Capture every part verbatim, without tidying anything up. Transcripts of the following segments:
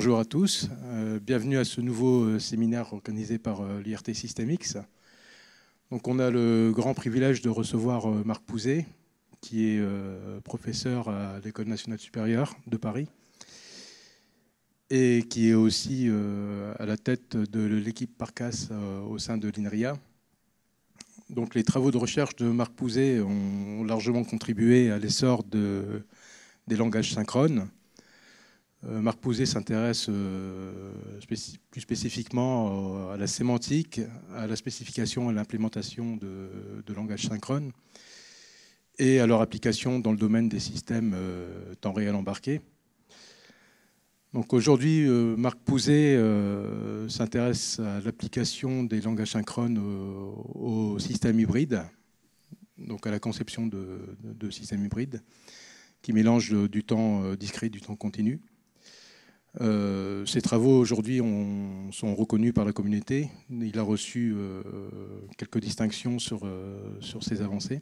bonjour à tous. Euh, bienvenue à ce nouveau euh, séminaire organisé par euh, l'I R T SystemX. Donc, on a le grand privilège de recevoir euh, Marc Pouzet, qui est euh, professeur à l'École nationale supérieure de Paris et qui est aussi euh, à la tête de l'équipe Parcas euh, au sein de l'INRIA. Donc, les travaux de recherche de Marc Pouzet ont largement contribué à l'essor de, des langages synchrones. Euh, Marc Pouzet s'intéresse euh, spécif plus spécifiquement à la sémantique, à la spécification et à l'implémentation de, de langages synchrones et à leur application dans le domaine des systèmes euh, temps réel embarqués. Donc aujourd'hui, euh, Marc Pouzet euh, s'intéresse à l'application des langages synchrones au, au système hybride, donc à la conception de, de, de systèmes hybrides qui mélangent du temps discret et du temps continu. Euh, ces travaux aujourd'hui sont reconnus par la communauté. Il a reçu euh, quelques distinctions sur, euh, sur ces avancées.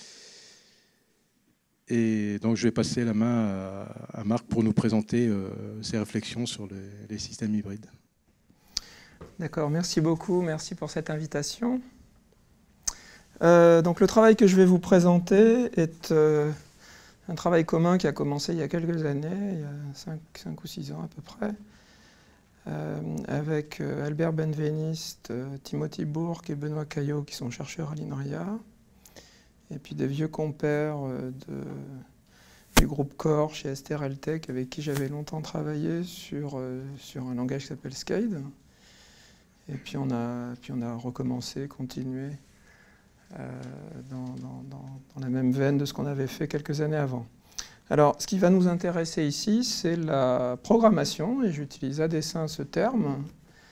Et donc je vais passer la main à, à Marc pour nous présenter euh, ses réflexions sur les, les systèmes hybrides. D'accord, merci beaucoup, merci pour cette invitation. Euh, donc le travail que je vais vous présenter est euh, un travail commun qui a commencé il y a quelques années, il y a cinq ou six ans à peu près, euh, avec euh, Albert Benveniste, euh, Timothy Bourque et Benoît Caillot qui sont chercheurs à l'INRIA, et puis des vieux compères euh, de, du groupe Core chez Esterel-Tech avec qui j'avais longtemps travaillé sur, euh, sur un langage qui s'appelle SCADE. Et puis on a, puis on a recommencé, continué euh, dans, dans, dans, dans la même veine de ce qu'on avait fait quelques années avant. Alors, ce qui va nous intéresser ici, c'est la programmation, et j'utilise à dessein ce terme,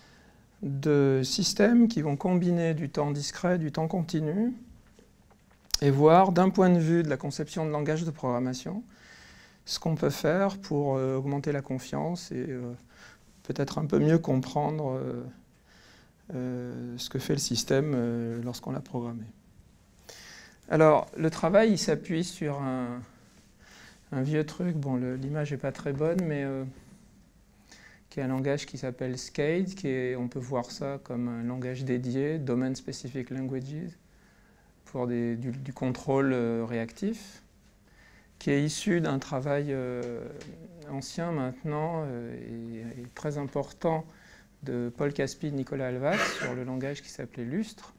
de systèmes qui vont combiner du temps discret, du temps continu, et voir d'un point de vue de la conception de langage de programmation, ce qu'on peut faire pour euh, augmenter la confiance et euh, peut-être un peu mieux comprendre euh, Euh, ce que fait le système euh, lorsqu'on l'a programmé. Alors, le travail, il s'appuie sur un, un vieux truc, bon, l'image n'est pas très bonne, mais euh, qui est un langage qui s'appelle SCADE, qui est, on peut voir ça comme un langage dédié, Domain Specific Languages, pour des, du, du contrôle euh, réactif, qui est issu d'un travail euh, ancien maintenant euh, et, et très important de Paul Caspi et Nicolas Alvat sur le langage qui s'appelait Lustre,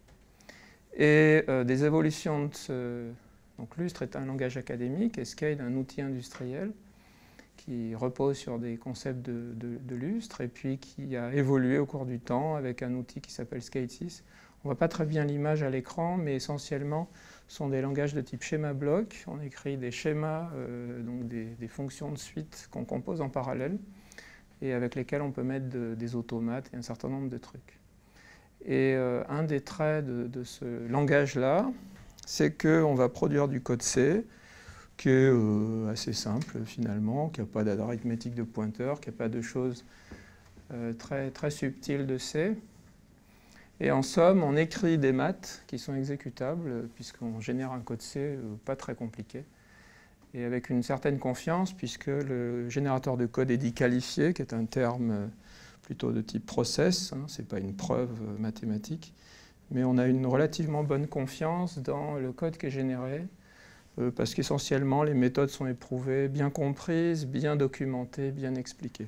et euh, des évolutions de ce... Donc Lustre est un langage académique et SCADE un outil industriel qui repose sur des concepts de, de, de Lustre et puis qui a évolué au cours du temps avec un outil qui s'appelle SCADE six. On ne voit pas très bien l'image à l'écran, mais essentiellement ce sont des langages de type schéma-bloc. On écrit des schémas, euh, donc des, des fonctions de suite qu'on compose en parallèle, et avec lesquels on peut mettre de, des automates et un certain nombre de trucs. Et euh, un des traits de, de ce langage-là, c'est qu'on va produire du code C, qui est euh, assez simple finalement, qui n'a pas d'arithmétique de pointeur, qui n'a pas de choses euh, très, très subtiles de C. Et en somme, on écrit des maths qui sont exécutables, puisqu'on génère un code C euh, pas très compliqué, et avec une certaine confiance, puisque le générateur de code est dit qualifié, qui est un terme plutôt de type process, hein, ce n'est pas une preuve mathématique, mais on a une relativement bonne confiance dans le code qui est généré, euh, parce qu'essentiellement les méthodes sont éprouvées, bien comprises, bien documentées, bien expliquées.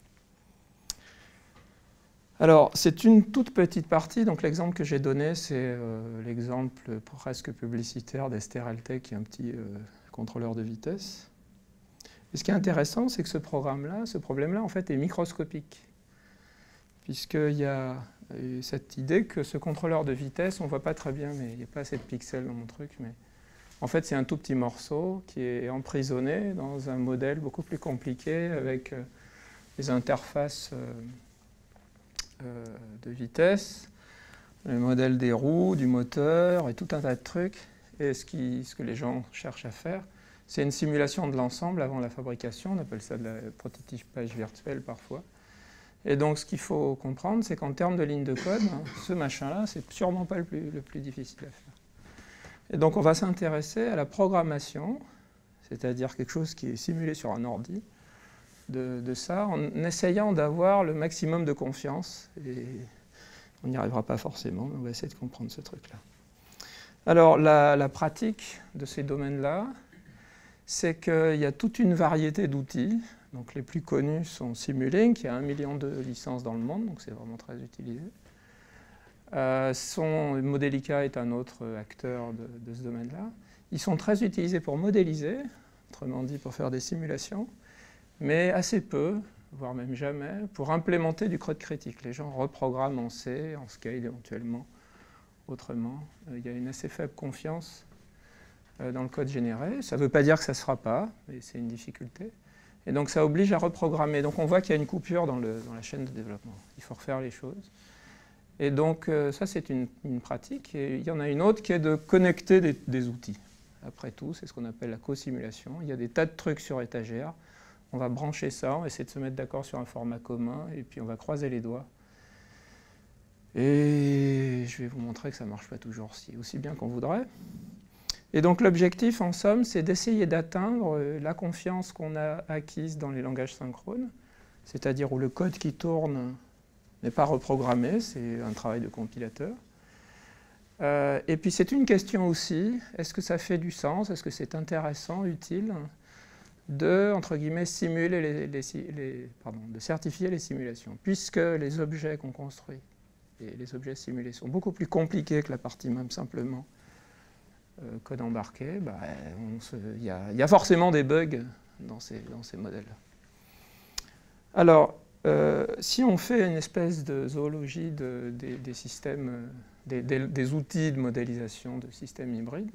Alors, c'est une toute petite partie, donc l'exemple que j'ai donné, c'est euh, l'exemple presque publicitaire d'Esterel-Tech, qui est un petit euh, contrôleur de vitesse. Et ce qui est intéressant, c'est que ce programme-là, ce problème-là, en fait, est microscopique, puisqu'il y a cette idée que ce contrôleur de vitesse, on ne voit pas très bien, mais il n'y a pas assez de pixels dans mon truc, mais en fait, c'est un tout petit morceau qui est emprisonné dans un modèle beaucoup plus compliqué, avec euh, des interfaces euh, euh, de vitesse, le modèle des roues, du moteur, et tout un tas de trucs. Et ce, qui, ce que les gens cherchent à faire, c'est une simulation de l'ensemble avant la fabrication. On appelle ça de la prototypage virtuel parfois. Et donc, ce qu'il faut comprendre, c'est qu'en termes de ligne de code, hein, ce machin-là, c'est sûrement pas le plus, le plus difficile à faire. Et donc, on va s'intéresser à la programmation, c'est-à-dire quelque chose qui est simulé sur un ordi, de, de ça en essayant d'avoir le maximum de confiance. Et on n'y arrivera pas forcément, mais on va essayer de comprendre ce truc-là. Alors, la, la pratique de ces domaines-là, c'est qu'il y a toute une variété d'outils. Donc, les plus connus sont Simulink, il y a un million de licences dans le monde, donc c'est vraiment très utilisé. Euh, son, Modelica est un autre acteur de, de ce domaine-là. Ils sont très utilisés pour modéliser, autrement dit pour faire des simulations, mais assez peu, voire même jamais, pour implémenter du code critique. Les gens reprogramment en C, en SCADE éventuellement, autrement. Euh, il y a une assez faible confiance euh, dans le code généré. Ça ne veut pas dire que ça ne se fera pas, mais c'est une difficulté. Et donc ça oblige à reprogrammer. Donc on voit qu'il y a une coupure dans, le, dans la chaîne de développement. Il faut refaire les choses. Et donc euh, ça c'est une, une pratique. Et il y en a une autre qui est de connecter des, des outils. Après tout, c'est ce qu'on appelle la co-simulation. Il y a des tas de trucs sur étagère. On va brancher ça, on va essayer de se mettre d'accord sur un format commun, et puis on va croiser les doigts. Et je vais vous montrer que ça ne marche pas toujours aussi bien qu'on voudrait. Et donc l'objectif, en somme, c'est d'essayer d'atteindre la confiance qu'on a acquise dans les langages synchrones, c'est-à-dire où le code qui tourne n'est pas reprogrammé, c'est un travail de compilateur. Euh, et puis c'est une question aussi, est-ce que ça fait du sens, est-ce que c'est intéressant, utile de, entre guillemets, simuler les, les, les, pardon, de certifier les simulations, puisque les objets qu'on construit et les objets simulés sont beaucoup plus compliqués que la partie même simplement euh, code embarqué, bah, il y, y a forcément des bugs dans ces, dans ces modèles. Alors, euh, si on fait une espèce de zoologie de, de, des systèmes, des, des, des outils de modélisation de systèmes hybrides,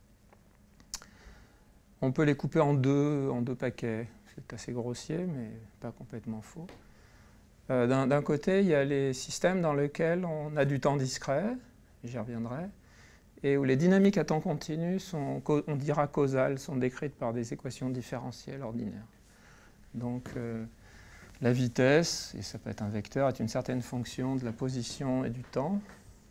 on peut les couper en deux, en deux paquets. C'est assez grossier, mais pas complètement faux. Euh, D'un côté, il y a les systèmes dans lesquels on a du temps discret, j'y reviendrai, et où les dynamiques à temps continu sont, on dira causales, sont décrites par des équations différentielles ordinaires. Donc, euh, la vitesse, et ça peut être un vecteur, est une certaine fonction de la position et du temps.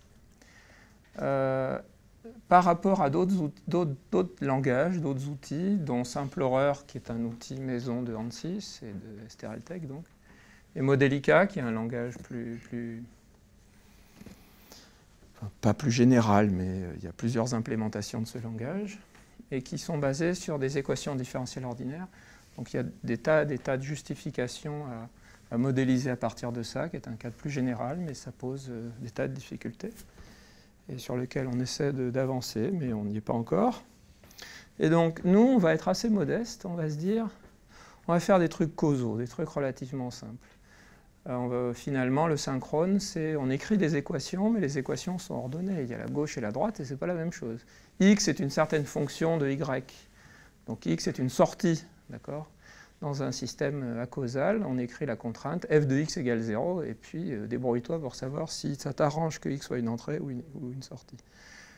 Euh, Par rapport à d'autres langages, d'autres outils, dont Simplaurer, qui est un outil maison de ANSYS et de Esterel-Tech, donc, et Modelica, qui est un langage plus, plus enfin, pas plus général, mais euh, il y a plusieurs implémentations de ce langage, et qui sont basées sur des équations différentielles ordinaires. Donc il y a des tas, des tas de justifications à, à modéliser à partir de ça, qui est un cadre plus général, mais ça pose euh, des tas de difficultés, et sur lequel on essaie d'avancer, mais on n'y est pas encore. Et donc, nous, on va être assez modeste, on va se dire, on va faire des trucs causaux, des trucs relativement simples. Euh, on va, finalement, le synchrone, c'est, on écrit des équations, mais les équations sont ordonnées. Il y a la gauche et la droite, et ce n'est pas la même chose. X est une certaine fonction de Y. Donc, X est une sortie, d'accord ? Dans un système acausal, on écrit la contrainte f de x égale zéro, et puis euh, débrouille-toi pour savoir si ça t'arrange que x soit une entrée ou une, ou une sortie. D'accord ?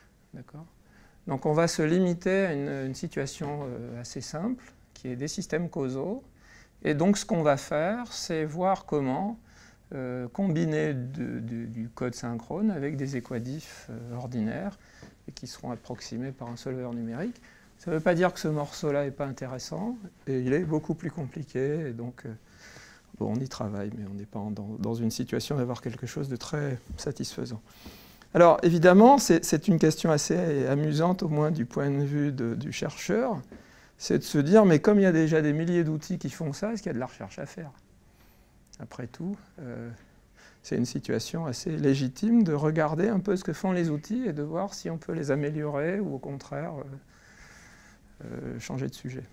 Donc on va se limiter à une, une situation euh, assez simple, qui est des systèmes causaux. Et donc ce qu'on va faire, c'est voir comment euh, combiner de, de, du code synchrone avec des équadifs euh, ordinaires, et qui seront approximés par un solveur numérique. Ça ne veut pas dire que ce morceau-là n'est pas intéressant, et il est beaucoup plus compliqué, et donc euh, bon, on y travaille, mais on n'est pas en, dans, dans une situation d'avoir quelque chose de très satisfaisant. Alors évidemment, c'est une question assez amusante, au moins du point de vue de, du chercheur, c'est de se dire, mais comme il y a déjà des milliers d'outils qui font ça, est-ce qu'il y a de la recherche à faire? Après tout, euh, c'est une situation assez légitime de regarder un peu ce que font les outils et de voir si on peut les améliorer ou au contraire euh, Euh, changer de sujet.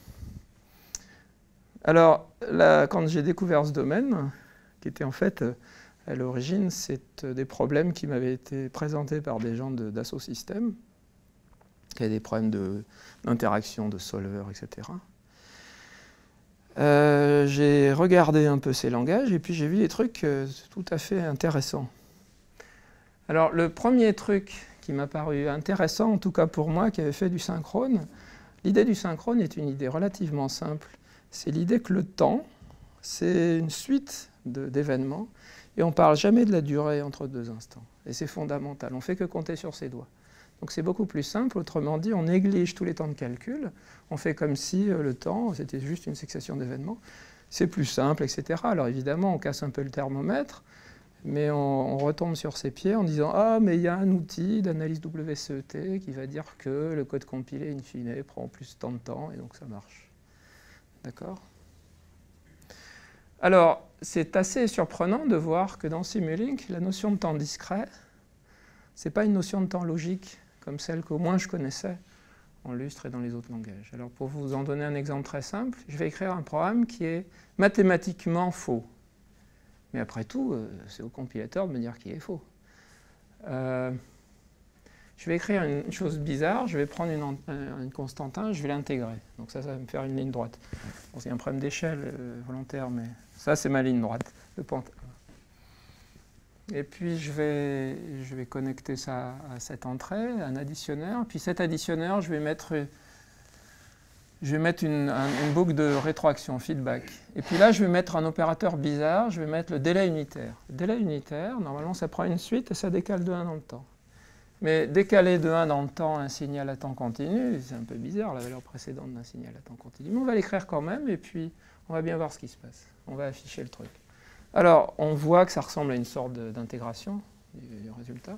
Alors, là, quand j'ai découvert ce domaine, qui était en fait, à l'origine, c'est des problèmes qui m'avaient été présentés par des gens d'Assaut Systèmes, qui avaient des problèmes d'interaction, de, de solver, et cetera. Euh, j'ai regardé un peu ces langages, et puis j'ai vu des trucs euh, tout à fait intéressants. Alors, le premier truc qui m'a paru intéressant, en tout cas pour moi, qui avait fait du synchrone, l'idée du synchrone est une idée relativement simple. C'est l'idée que le temps, c'est une suite d'événements, et on ne parle jamais de la durée entre deux instants. Et c'est fondamental, on ne fait que compter sur ses doigts. Donc c'est beaucoup plus simple, autrement dit, on néglige tous les temps de calcul, on fait comme si euh, le temps, c'était juste une succession d'événements. c'est plus simple, et cetera. Alors évidemment, on casse un peu le thermomètre, mais on, on retombe sur ses pieds en disant « Ah, mais il y a un outil d'analyse W C E T qui va dire que le code compilé, in fine, prend plus tant de temps, et donc ça marche. » D'accord? Alors, c'est assez surprenant de voir que dans Simulink, la notion de temps discret, ce n'est pas une notion de temps logique, comme celle qu'au moins je connaissais en Lustre et dans les autres langages. Alors, pour vous en donner un exemple très simple, je vais écrire un programme qui est mathématiquement faux. Mais après tout, euh, c'est au compilateur de me dire qu'il est faux. Euh, je vais écrire une chose bizarre, je vais prendre une, une constante un, je vais l'intégrer. Donc ça, ça va me faire une ligne droite. Bon, il y a un problème d'échelle euh, volontaire, mais ça, c'est ma ligne droite. Le pente. Et puis, je vais, je vais connecter ça à cette entrée, un additionneur. Puis cet additionneur, je vais mettre, je vais mettre une, un, une boucle de rétroaction, feedback. Et puis là, je vais mettre un opérateur bizarre, je vais mettre le délai unitaire. Le délai unitaire, normalement, ça prend une suite et ça décale de un dans le temps. Mais décaler de un dans le temps un signal à temps continu, c'est un peu bizarre, la valeur précédente d'un signal à temps continu. Mais on va l'écrire quand même, et puis on va bien voir ce qui se passe. On va afficher le truc. Alors, on voit que ça ressemble à une sorte d'intégration du, du résultat.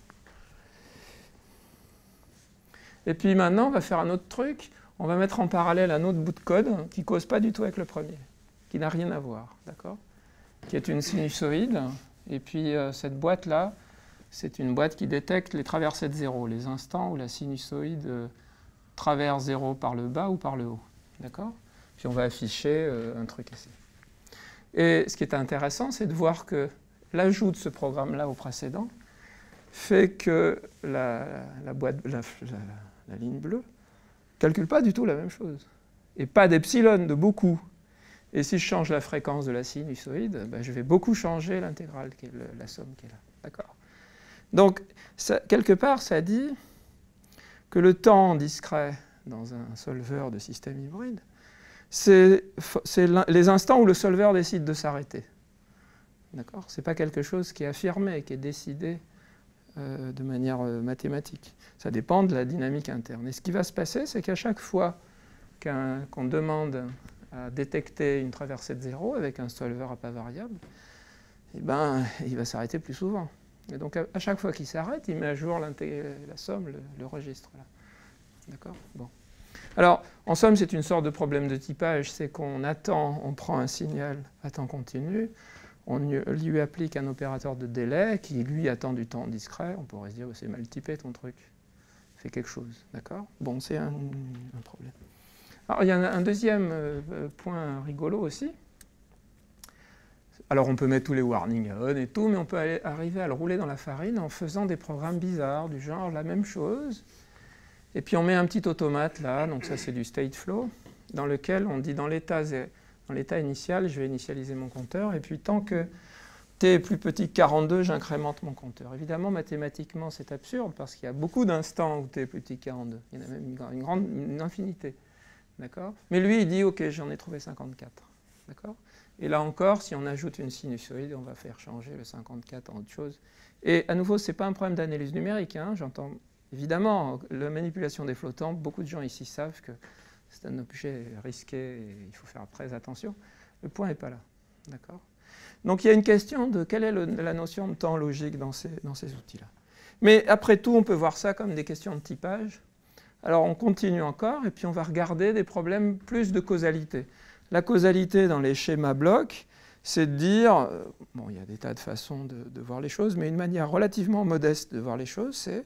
Et puis maintenant, on va faire un autre truc. On va mettre en parallèle un autre bout de code qui ne cause pas du tout avec le premier, qui n'a rien à voir, d'accord? Qui est une sinusoïde. Et puis, euh, cette boîte-là, c'est une boîte qui détecte les traversées de zéro, les instants où la sinusoïde euh, traverse zéro par le bas ou par le haut, d'accord? Puis on va afficher euh, un truc ici. Et ce qui est intéressant, c'est de voir que l'ajout de ce programme-là au précédent fait que la, la, boîte, la, la, la ligne bleue ne calcule pas du tout la même chose. Et pas d'epsilon, de beaucoup. Et si je change la fréquence de la sinusoïde, ben je vais beaucoup changer l'intégrale, qui est le, la somme qui est là. D'accord? Donc, ça, quelque part, ça dit que le temps discret dans un solveur de système hybride, c'est les instants où le solveur décide de s'arrêter. D'accord? Ce n'est pas quelque chose qui est affirmé, qui est décidé euh, de manière euh, mathématique. Ça dépend de la dynamique interne. Et ce qui va se passer, c'est qu'à chaque fois qu'un, qu'on demande à détecter une traversée de zéro avec un solveur à pas variable, eh ben, il va s'arrêter plus souvent. Et donc, à, à chaque fois qu'il s'arrête, il met à jour la somme, le, le registre. D'accord? Bon. Alors, en somme, c'est une sorte de problème de typage, c'est qu'on attend, on prend un signal à temps continu, on lui applique un opérateur de délai qui, lui, attend du temps discret. On pourrait se dire, c'est mal typé ton truc, fais quelque chose, d'accord? Bon, c'est un, un problème. Alors, il y a un, un deuxième euh, point rigolo aussi. Alors, on peut mettre tous les warnings à on et tout, mais on peut aller, arriver à le rouler dans la farine en faisant des programmes bizarres, du genre la même chose. Et puis on met un petit automate là, donc ça c'est du state flow, dans lequel on dit dans l'état dans l'état initial, je vais initialiser mon compteur, et puis tant que t est plus petit que quarante-deux, j'incrémente mon compteur. Évidemment, mathématiquement, c'est absurde, parce qu'il y a beaucoup d'instants où t est plus petit que quarante-deux. Il y en a même une, une grande une infinité. D'accord? Mais lui, il dit, OK, j'en ai trouvé cinquante-quatre. D'accord? Et là encore, si on ajoute une sinusoïde, on va faire changer le cinquante-quatre en autre chose. Et à nouveau, ce n'est pas un problème d'analyse numérique, hein, j'entends. Évidemment, la manipulation des flottants, beaucoup de gens ici savent que c'est un objet risqué et il faut faire très attention. Le point n'est pas là. D'accord? Donc il y a une question de quelle est le, la notion de temps logique dans ces, dans ces outils-là. Mais après tout, on peut voir ça comme des questions de typage. Alors on continue encore et puis on va regarder des problèmes plus de causalité. La causalité dans les schémas blocs, c'est de dire, bon, il y a des tas de façons de, de voir les choses, mais une manière relativement modeste de voir les choses, c'est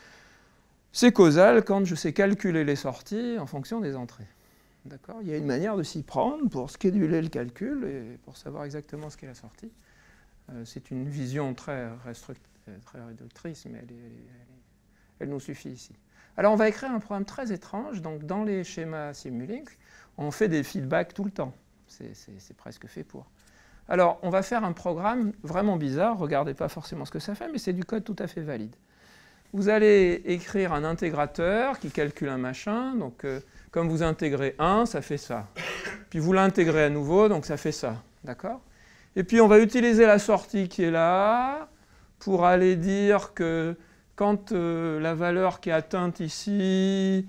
c'est causal quand je sais calculer les sorties en fonction des entrées. D'accord? Il y a une manière de s'y prendre pour scheduler le calcul et pour savoir exactement ce qu'est la sortie. Euh, c'est une vision très, très réductrice, mais elle, est, elle, est, elle nous suffit ici. Alors on va écrire un programme très étrange. Donc dans les schémas Simulink, on fait des feedbacks tout le temps. C'est presque fait pour. Alors on va faire un programme vraiment bizarre. Regardez pas forcément ce que ça fait, mais c'est du code tout à fait valide. Vous allez écrire un intégrateur qui calcule un machin. Donc, euh, comme vous intégrez un, ça fait ça. Puis vous l'intégrez à nouveau, donc ça fait ça. D'accord? Et puis on va utiliser la sortie qui est là pour aller dire que quand euh, la valeur qui est atteinte ici,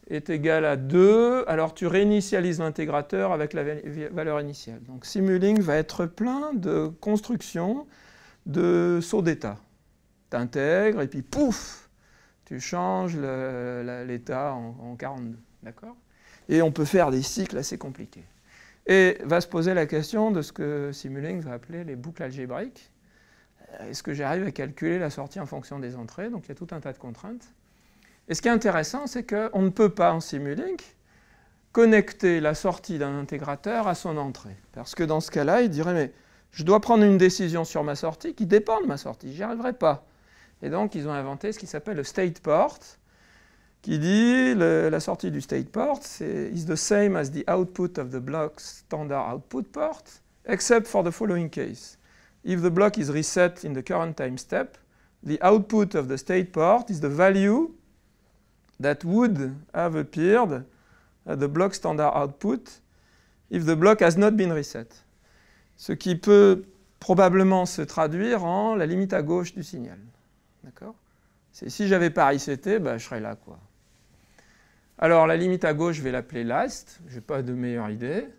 est égal à deux, alors tu réinitialises l'intégrateur avec la valeur initiale. Donc Simulink va être plein de constructions de sauts d'état. Tu intègres et puis pouf, tu changes l'état en, en quarante-deux. D'accord ? Et on peut faire des cycles assez compliqués. Et va se poser la question de ce que Simulink va appeler les boucles algébriques. Est-ce que j'arrive à calculer la sortie en fonction des entrées? Donc il y a tout un tas de contraintes. Et ce qui est intéressant, c'est qu'on ne peut pas en Simulink connecter la sortie d'un intégrateur à son entrée. Parce que dans ce cas-là, il dirait, mais je dois prendre une décision sur ma sortie qui dépend de ma sortie. J'y arriverai pas. Et donc, ils ont inventé ce qui s'appelle le state port, qui dit le, la sortie du state port c'est is the same as the output of the block standard output port, except for the following case. If the block is reset in the current time step, the output of the state port is the value that would have appeared at the block standard output if the block has not been reset. Ce qui peut probablement se traduire en la limite à gauche du signal. D'accord ? C'est si j'avais pas reseté, ben, je serais là, quoi. Alors la limite à gauche, je vais l'appeler last. Je n'ai pas de meilleure idée.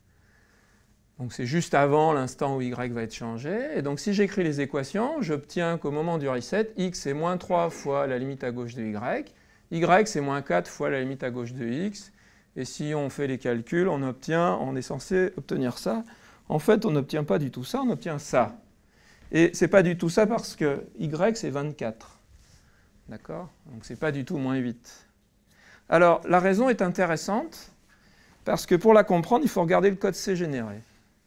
Donc c'est juste avant l'instant où y va être changé. Et donc si j'écris les équations, j'obtiens qu'au moment du reset, x est moins trois fois la limite à gauche de y. Y, c'est moins quatre fois la limite à gauche de x. Et si on fait les calculs, on obtient, on est censé obtenir ça. En fait, on n'obtient pas du tout ça, on obtient ça. Et ce n'est pas du tout ça parce que y, c'est vingt-quatre. D'accord? Donc ce n'est pas du tout moins huit. Alors, la raison est intéressante, parce que pour la comprendre, il faut regarder le code C généré.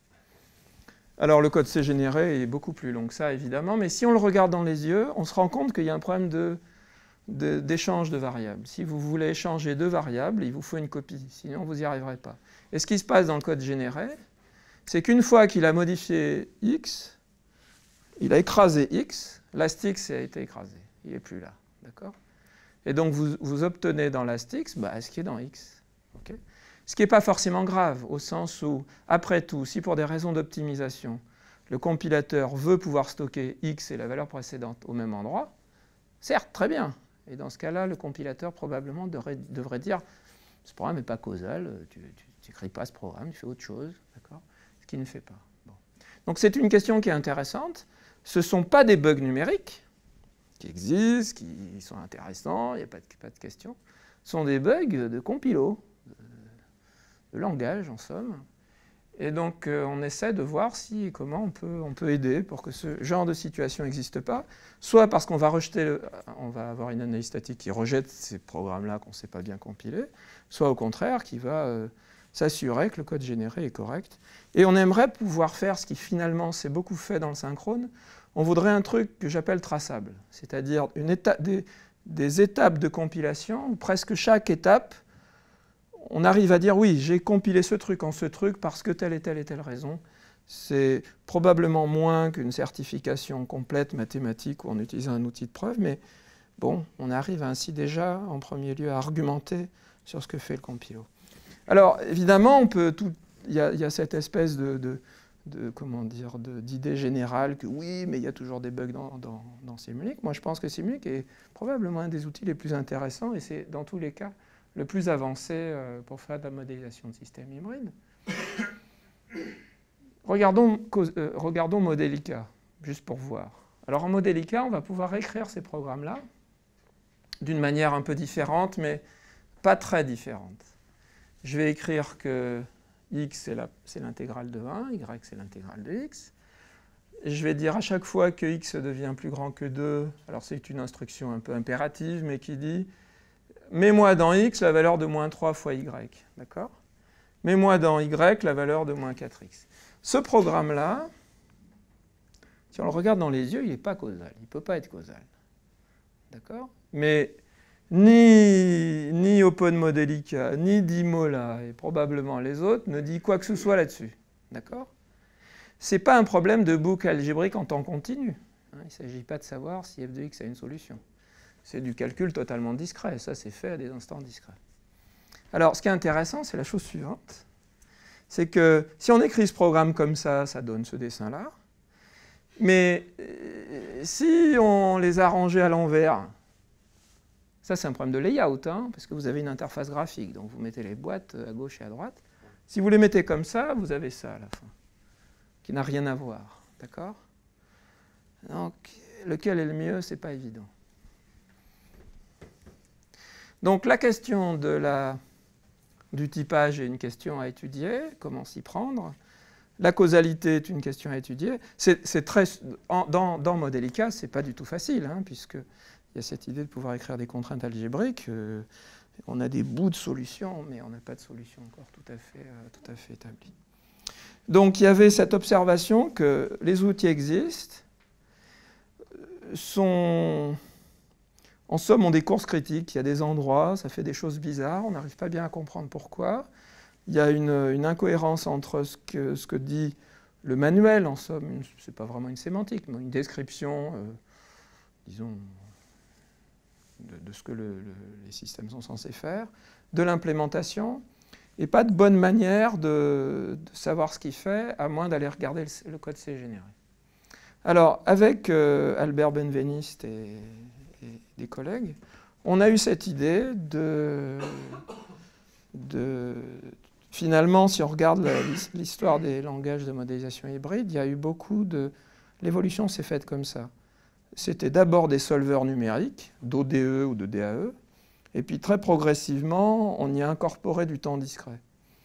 Alors, le code C généré est beaucoup plus long que ça, évidemment, mais si on le regarde dans les yeux, on se rend compte qu'il y a un problème de... d'échange de, de variables. Si vous voulez échanger deux variables, il vous faut une copie, sinon vous n'y arriverez pas. Et ce qui se passe dans le code généré, c'est qu'une fois qu'il a modifié x, il a écrasé x, last x a été écrasé, il n'est plus là, d'accord? Et donc vous, vous obtenez dans last x bah, ce qui est dans x. Okay, ce qui n'est pas forcément grave, au sens où, après tout, si pour des raisons d'optimisation, le compilateur veut pouvoir stocker x et la valeur précédente au même endroit, certes, très bien. Et dans ce cas-là, le compilateur probablement devrait, devrait dire ce programme n'est pas causal, tu n'écris pas ce programme, tu fais autre chose, d'accord? Ce qu'il ne fait pas. Bon. Donc c'est une question qui est intéressante. Ce ne sont pas des bugs numériques qui existent, qui sont intéressants, il n'y a pas de, pas de question. Ce sont des bugs de compilo, de, de langage en somme. Et donc euh, on essaie de voir si et comment on peut, on peut aider pour que ce genre de situation n'existe pas, soit parce qu'on va rejeter, le, on va avoir une analyse statique qui rejette ces programmes-là qu'on ne sait pas bien compiler, soit au contraire qui va euh, s'assurer que le code généré est correct. Et on aimerait pouvoir faire ce qui finalement s'est beaucoup fait dans le synchrone. On voudrait un truc que j'appelle traçable, c'est-à-dire une étape, des, des étapes de compilation où presque chaque étape, on arrive à dire oui, j'ai compilé ce truc en ce truc parce que telle et telle et telle raison. C'est probablement moins qu'une certification complète mathématique où on utilise un outil de preuve, mais bon, on arrive ainsi déjà en premier lieu à argumenter sur ce que fait le compilo. Alors évidemment, on peut tout, il y a, il y a cette espèce de, de, de comment dire, d'idée générale que oui, mais il y a toujours des bugs dans, dans, dans Simulink. Moi, je pense que Simulink est probablement un des outils les plus intéressants et c'est dans tous les cas le plus avancé pour faire de la modélisation de systèmes hybrides. Regardons, euh, regardons Modelica, juste pour voir. Alors en Modelica, on va pouvoir écrire ces programmes-là d'une manière un peu différente, mais pas très différente. Je vais écrire que x, c'est l'intégrale de un, y, c'est l'intégrale de x. Je vais dire à chaque fois que x devient plus grand que deux, alors c'est une instruction un peu impérative, mais qui dit mets-moi dans x la valeur de moins trois fois y, d'accord? Mets-moi dans y la valeur de moins quatre x. Ce programme-là, si on le regarde dans les yeux, il n'est pas causal, il ne peut pas être causal, d'accord? Mais ni, ni OpenModelica, ni Dimola, et probablement les autres, ne dit quoi que ce soit là-dessus, d'accord? Ce n'est pas un problème de boucle algébrique en temps continu. Hein, il ne s'agit pas de savoir si f de x a une solution. C'est du calcul totalement discret, ça c'est fait à des instants discrets. Alors ce qui est intéressant, c'est la chose suivante, c'est que si on écrit ce programme comme ça, ça donne ce dessin-là, mais si on les a rangés à l'envers, Ça, c'est un problème de layout, hein, parce que vous avez une interface graphique. Donc, vous mettez les boîtes à gauche et à droite. Si vous les mettez comme ça, vous avez ça à la fin, qui n'a rien à voir. D'accord? Donc, lequel est le mieux, ce n'est pas évident. Donc, la question de la, du typage est une question à étudier. Comment s'y prendre? La causalité est une question à étudier. C'est très, en, dans, dans Modelica, ce n'est pas du tout facile, hein, puisqu'il y a cette idée de pouvoir écrire des contraintes algébriques. Euh, on a des bouts de solutions, mais on n'a pas de solution encore tout à fait, euh, tout à fait établie. Donc, il y avait cette observation que les outils existent, sont, en somme, ont des courses critiques. Il y a des endroits, ça fait des choses bizarres, on n'arrive pas bien à comprendre pourquoi. Il y a une, une incohérence entre ce que, ce que dit le manuel, en somme, ce n'est pas vraiment une sémantique, mais une description, euh, disons, de, de ce que le, le, les systèmes sont censés faire, de l'implémentation, et pas de bonne manière de, de savoir ce qu'il fait, à moins d'aller regarder le, le code C généré. Alors, avec euh, Albert Benveniste et, et des collègues, on a eu cette idée de, de... Finalement, si on regarde l'histoire des langages de modélisation hybride, il y a eu beaucoup de... L'évolution s'est faite comme ça. C'était d'abord des solveurs numériques, d'O D E ou de D A E, et puis très progressivement, on y a incorporé du temps discret.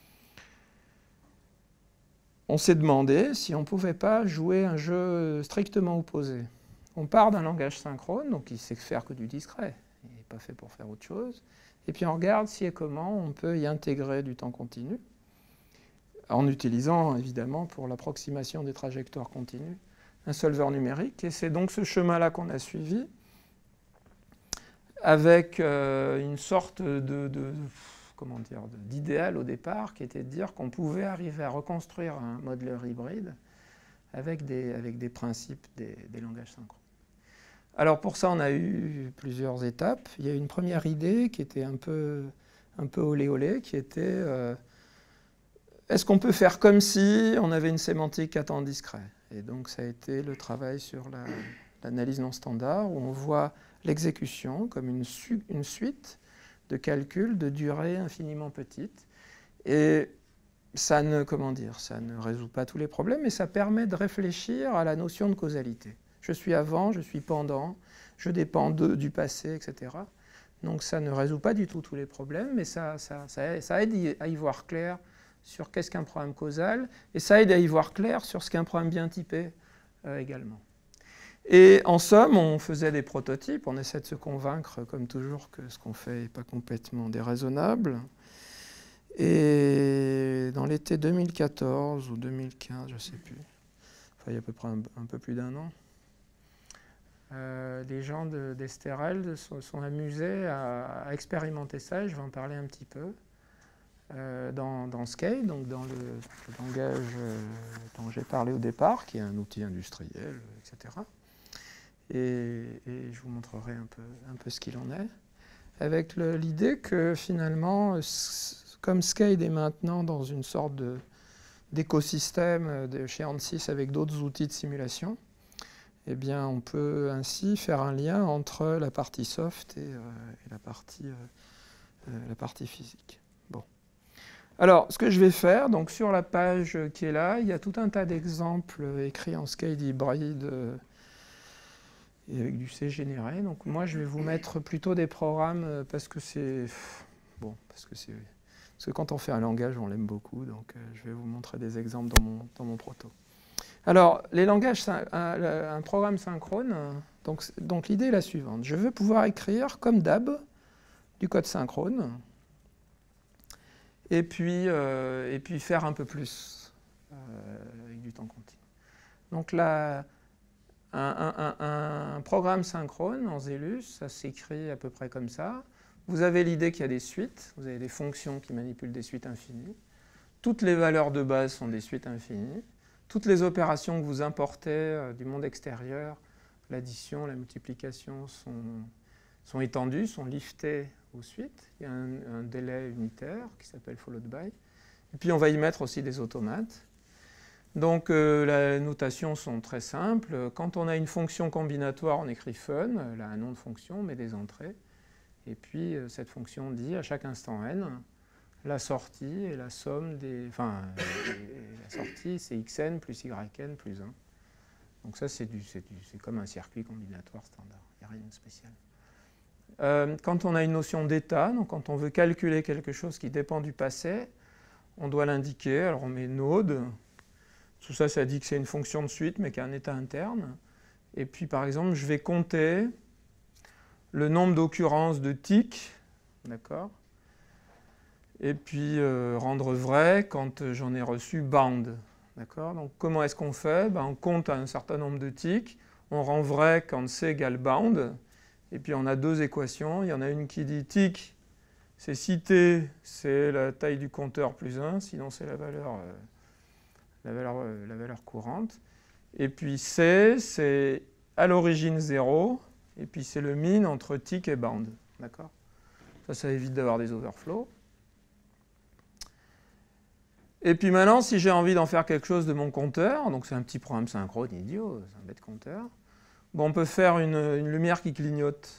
On s'est demandé si on ne pouvait pas jouer un jeu strictement opposé. On part d'un langage synchrone, donc il ne sait faire que du discret, il n'est pas fait pour faire autre chose, et puis on regarde si et comment on peut y intégrer du temps continu, en utilisant évidemment pour l'approximation des trajectoires continues un solveur numérique, et c'est donc ce chemin-là qu'on a suivi, avec euh, une sorte de... de comment dire, d'idéal au départ, qui était de dire qu'on pouvait arriver à reconstruire un modeleur hybride avec des, avec des principes des, des langages synchrones. Alors pour ça, on a eu plusieurs étapes. Il y a eu une première idée qui était un peu, un peu olé olé, qui était euh, est-ce qu'on peut faire comme si on avait une sémantique à temps discret? Et donc ça a été le travail sur l'analyse la, non standard, où on voit l'exécution comme une, su, une suite de calcul de durée infiniment petite. Et ça ne, comment dire, ça ne résout pas tous les problèmes, mais ça permet de réfléchir à la notion de causalité. Je suis avant, je suis pendant, je dépends de, du passé, et cetera. Donc ça ne résout pas du tout tous les problèmes, mais ça, ça, ça, ça aide à y voir clair sur qu'est-ce qu'un problème causal, et ça aide à y voir clair sur ce qu'est un problème bien typé euh, également. Et en somme, on faisait des prototypes, on essaie de se convaincre, comme toujours, que ce qu'on fait n'est pas complètement déraisonnable. Et dans l'été deux mille quatorze ou deux mille quinze, je ne sais plus, enfin il y a à peu près un, un peu plus d'un an, euh, les gens d'Esterel sont, sont amusés à, à expérimenter ça, et je vais en parler un petit peu, euh, dans, dans SCADE, donc dans le, le langage euh, dont j'ai parlé au départ, qui est un outil industriel, et cetera. Et, et je vous montrerai un peu, un peu ce qu'il en est, avec l'idée que finalement, comme SCADE est maintenant dans une sorte d'écosystème de, de chez ANSYS avec d'autres outils de simulation, eh bien, on peut ainsi faire un lien entre la partie soft et, euh, et la, partie, euh, la partie physique. Bon. Alors, ce que je vais faire, donc sur la page qui est là, il y a tout un tas d'exemples écrits en SCADE hybride, euh, et avec du C généré. Donc moi, je vais vous mettre plutôt des programmes parce que c'est... Bon, parce que c'est... Parce que quand on fait un langage, on l'aime beaucoup. Donc euh, je vais vous montrer des exemples dans mon, dans mon proto. Alors, les langages, un, un programme synchrone, donc, donc l'idée est la suivante. Je veux pouvoir écrire, comme d'hab, du code synchrone, et puis, euh, et puis faire un peu plus euh, avec du temps continu. Donc là... Un, un, un, un programme synchrone en Zelus, ça s'écrit à peu près comme ça. Vous avez l'idée qu'il y a des suites, vous avez des fonctions qui manipulent des suites infinies. Toutes les valeurs de base sont des suites infinies. Toutes les opérations que vous importez euh, du monde extérieur, l'addition, la multiplication, sont, sont étendues, sont liftées aux suites. Il y a un, un délai unitaire qui s'appelle followed by. Et puis on va y mettre aussi des automates. Donc euh, les notations sont très simples. Quand on a une fonction combinatoire, on écrit fun, elle a un nom de fonction, on met des entrées. Et puis, euh, cette fonction dit à chaque instant n, la sortie et la somme des... Enfin, et, et la sortie, c'est xn plus yn plus un. Donc ça, c'est comme un circuit combinatoire standard. Il n'y a rien de spécial. Euh, quand on a une notion d'état, donc quand on veut calculer quelque chose qui dépend du passé, on doit l'indiquer. Alors on met node. Tout ça, ça dit que c'est une fonction de suite, mais qui a un état interne. Et puis, par exemple, je vais compter le nombre d'occurrences de tics, d'accord, et puis euh, rendre vrai quand j'en ai reçu bound. D'accord. Donc comment est-ce qu'on fait? Ben, on compte un certain nombre de tics, on rend vrai quand c égale bound, et puis on a deux équations. Il y en a une qui dit tic, c'est si t, c'est la taille du compteur plus un, sinon c'est la valeur, euh, la, valeur, euh, la valeur courante. Et puis c, c'est à l'origine zéro, et puis c'est le min entre tic et bound. D'accord. Ça, ça évite d'avoir des overflows. Et puis maintenant, si j'ai envie d'en faire quelque chose de mon compteur, donc c'est un petit programme synchrone idiot, c'est un bête compteur, bon, on peut faire une, une lumière qui clignote.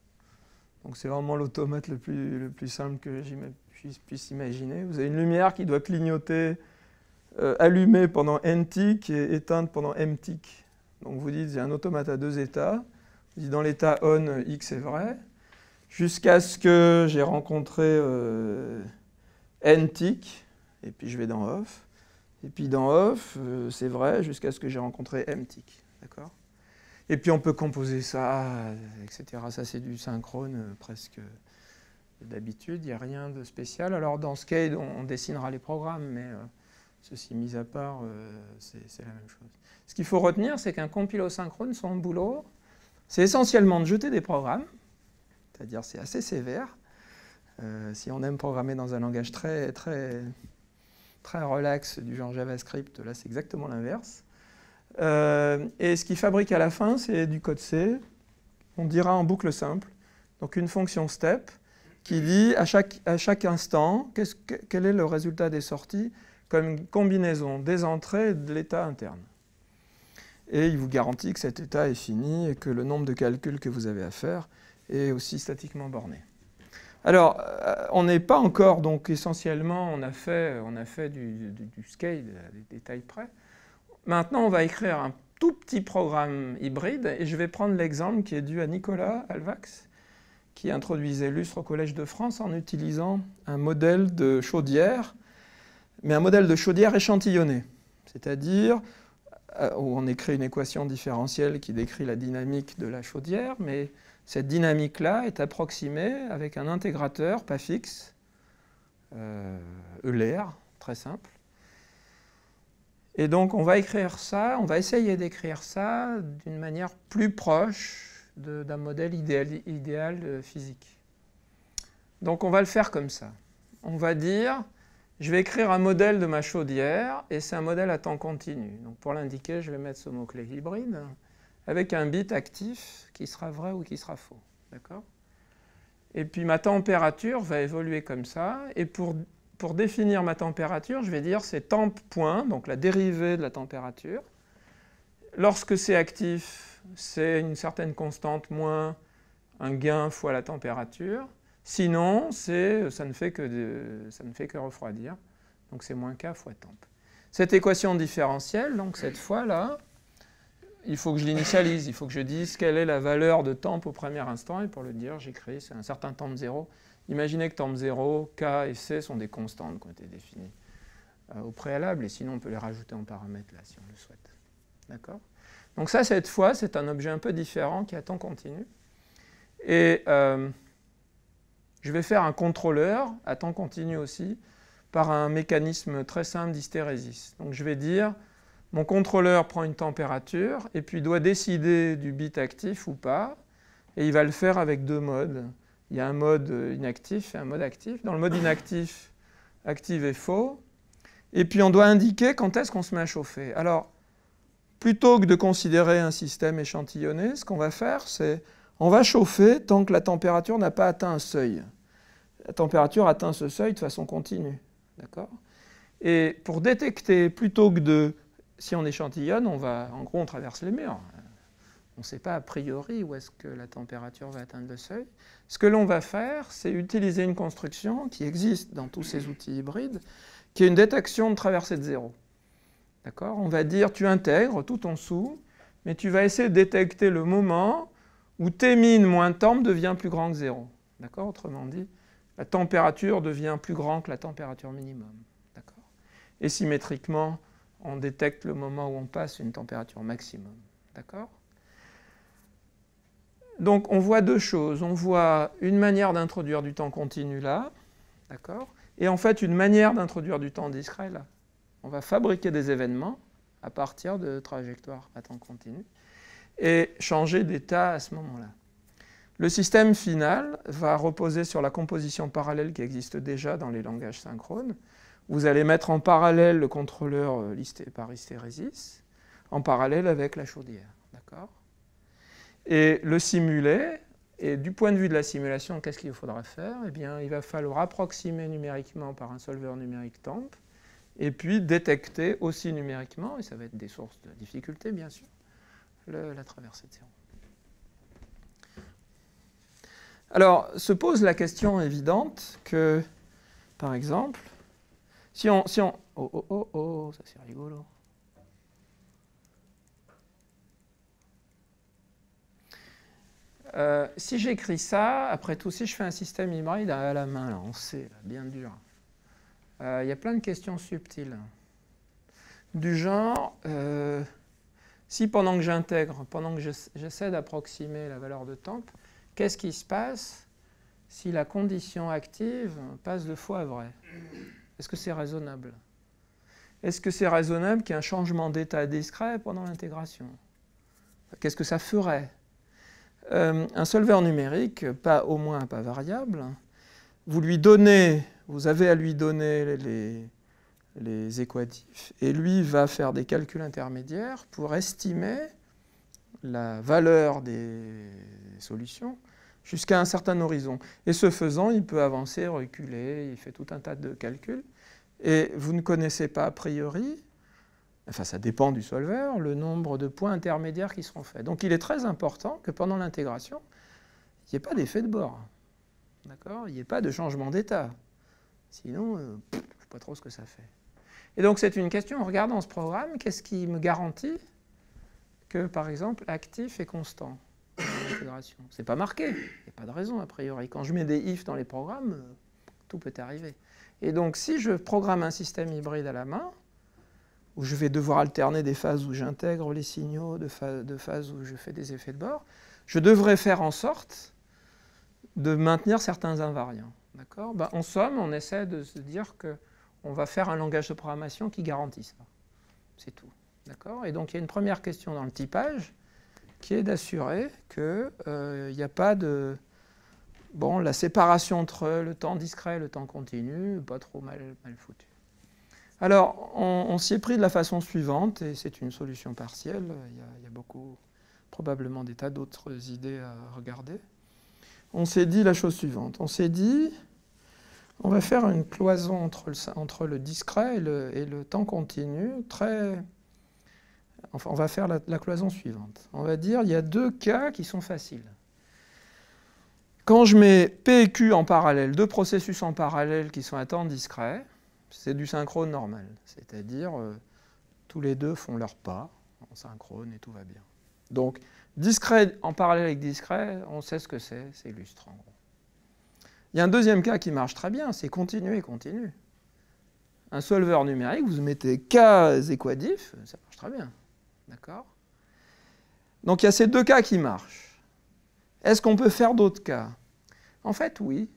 Donc c'est vraiment l'automate le plus, le plus simple que je puisse imaginer. Vous avez une lumière qui doit clignoter, euh, allumée pendant n tics et éteinte pendant m tics. Donc vous dites, j'ai un automate à deux états. Vous dites, dans l'état on, x est vrai, jusqu'à ce que j'ai rencontré euh, n tics. Et puis je vais dans off. Et puis dans off, euh, c'est vrai, jusqu'à ce que j'ai rencontré m tics. D'accord. Et puis on peut composer ça, et cetera. Ça, c'est du synchrone euh, presque d'habitude. Il n'y a rien de spécial. Alors dans SCADE, on, on dessinera les programmes, mais euh, ceci mis à part, euh, c'est la même chose. Ce qu'il faut retenir, c'est qu'un compilo-synchrone, son boulot, c'est essentiellement de jeter des programmes, c'est-à-dire c'est assez sévère. Euh, si on aime programmer dans un langage très, très, très relax du genre JavaScript, là c'est exactement l'inverse. Euh, et ce qu'il fabrique à la fin, c'est du code C, on dira en boucle simple, donc une fonction step qui dit à chaque, à chaque instant qu'est-ce que, quel est le résultat des sorties comme une combinaison des entrées et de l'état interne. Et il vous garantit que cet état est fini et que le nombre de calculs que vous avez à faire est aussi statiquement borné. Alors, on n'est pas encore, donc essentiellement, on a fait, on a fait du, du, du SCADE à des détails près. Maintenant, on va écrire un tout petit programme hybride, et je vais prendre l'exemple qui est dû à Nicolas Alvax, qui introduit Zelus au Collège de France en utilisant un modèle de chaudière, mais un modèle de chaudière échantillonné, c'est-à-dire où on écrit une équation différentielle qui décrit la dynamique de la chaudière, mais cette dynamique-là est approximée avec un intégrateur, pas fixe, euh, Euler, très simple. Et donc on va écrire ça, on va essayer d'écrire ça d'une manière plus proche d'un modèle idéal, idéal physique. Donc on va le faire comme ça. On va dire, je vais écrire un modèle de ma chaudière, et c'est un modèle à temps continu. Donc pour l'indiquer, je vais mettre ce mot-clé hybride, avec un bit actif qui sera vrai ou qui sera faux. D'accord ? Et puis ma température va évoluer comme ça, et pour, pour définir ma température, je vais dire c'est temp point, donc la dérivée de la température. Lorsque c'est actif, c'est une certaine constante moins un gain fois la température. Sinon, ça ne fait que de, ça ne fait que refroidir. Donc c'est moins K fois temp. Cette équation différentielle, donc cette fois-là, il faut que je l'initialise. Il faut que je dise quelle est la valeur de temp au premier instant. Et pour le dire, j'écris, c'est un certain temp zéro. Imaginez que temp zéro, K et C sont des constantes qui ont été définies euh, au préalable. Et sinon, on peut les rajouter en paramètres là, si on le souhaite. D'accord ? Donc ça, cette fois, c'est un objet un peu différent qui est à temps continu. Et euh, je vais faire un contrôleur à temps continu aussi par un mécanisme très simple d'hystérésis. Donc je vais dire, mon contrôleur prend une température et puis doit décider du bit actif ou pas. Et il va le faire avec deux modes. Il y a un mode inactif et un mode actif. Dans le mode inactif, active est faux. Et puis on doit indiquer quand est-ce qu'on se met à chauffer. Alors, plutôt que de considérer un système échantillonné, ce qu'on va faire, c'est on va chauffer tant que la température n'a pas atteint un seuil. La température atteint ce seuil de façon continue. D'accord ? Et pour détecter, plutôt que de... Si on échantillonne, on va, en gros, on traverse les murs. On ne sait pas a priori où est-ce que la température va atteindre le seuil. Ce que l'on va faire, c'est utiliser une construction qui existe dans tous ces outils hybrides, qui est une détection de traversée de zéro. D'accord ? On va dire, tu intègres tout en dessous, mais tu vas essayer de détecter le moment où T min moins temp devient plus grand que zéro. D'accord ? Autrement dit, la température devient plus grande que la température minimum. D'accord ? Et symétriquement, on détecte le moment où on passe une température maximum. D'accord ? Donc on voit deux choses. On voit une manière d'introduire du temps continu là, d'accord ? Et en fait une manière d'introduire du temps discret là. On va fabriquer des événements à partir de trajectoires à temps continu et changer d'état à ce moment-là. Le système final va reposer sur la composition parallèle qui existe déjà dans les langages synchrones. Vous allez mettre en parallèle le contrôleur par hystérésis, en parallèle avec la chaudière. D'accord ? Et le simuler, et du point de vue de la simulation, qu'est-ce qu'il faudra faire? Eh bien, il va falloir approximer numériquement par un solveur numérique temp, et puis détecter aussi numériquement, et ça va être des sources de difficulté, bien sûr, le, la traversée de zéro. Alors, se pose la question évidente que, par exemple, si on... Si on oh, oh, oh, oh, ça c'est rigolo. Euh, si j'écris ça, après tout, si je fais un système hybride à la main, là, on sait, là, bien dur, il euh, y a plein de questions subtiles. Du genre, euh, si pendant que j'intègre, pendant que j'essaie d'approximer la valeur de temp, qu'est-ce qui se passe si la condition active passe de faux à vrai? Est-ce que c'est raisonnable? Est-ce que c'est raisonnable qu'il y ait un changement d'état discret pendant l'intégration? Qu'est-ce que ça ferait? Euh, un solveur numérique, pas au moins pas variable, vous lui donnez, vous avez à lui donner les, les équatifs, et lui va faire des calculs intermédiaires pour estimer la valeur des solutions jusqu'à un certain horizon. Et ce faisant, il peut avancer, reculer, il fait tout un tas de calculs, et vous ne connaissez pas a priori, enfin ça dépend du solveur, le nombre de points intermédiaires qui seront faits. Donc il est très important que pendant l'intégration, il n'y ait pas d'effet de bord. D'accord ? Il n'y ait pas de changement d'état. Sinon, euh, pff, je ne sais pas trop ce que ça fait. Et donc c'est une question, en regardant ce programme, qu'est-ce qui me garantit que, par exemple, actif est constant dans l'intégration? Ce n'est pas marqué, il n'y a pas de raison a priori. Quand je mets des if dans les programmes, euh, tout peut arriver. Et donc si je programme un système hybride à la main, où je vais devoir alterner des phases où j'intègre les signaux, de, phase, de phases où je fais des effets de bord, je devrais faire en sorte de maintenir certains invariants. D'accord ? Ben, en somme, on essaie de se dire qu'on va faire un langage de programmation qui garantit ça. C'est tout. D'accord ? Et donc, il y a une première question dans le typage qui est d'assurer qu'il n'y euh, a pas de... Bon, la séparation entre le temps discret et le temps continu, pas trop mal, mal foutu. Alors, on, on s'y est pris de la façon suivante, et c'est une solution partielle. Il y a, il y a beaucoup, probablement des tas d'autres idées à regarder. On s'est dit la chose suivante. On s'est dit, on va faire une cloison entre le, entre le discret et le, et le temps continu, très... Enfin, on va faire la, la cloison suivante. On va dire, il y a deux cas qui sont faciles. Quand je mets P et Q en parallèle, deux processus en parallèle qui sont à temps discret, c'est du synchrone normal, c'est-à-dire euh, tous les deux font leur pas en synchrone et tout va bien. Donc, discret en parallèle avec discret, on sait ce que c'est, c'est illustre en gros. Il y a un deuxième cas qui marche très bien, c'est continu et continu. Un solveur numérique, vous mettez K équadif, ça marche très bien. D'accord ? Donc, il y a ces deux cas qui marchent. Est-ce qu'on peut faire d'autres cas? En fait, oui.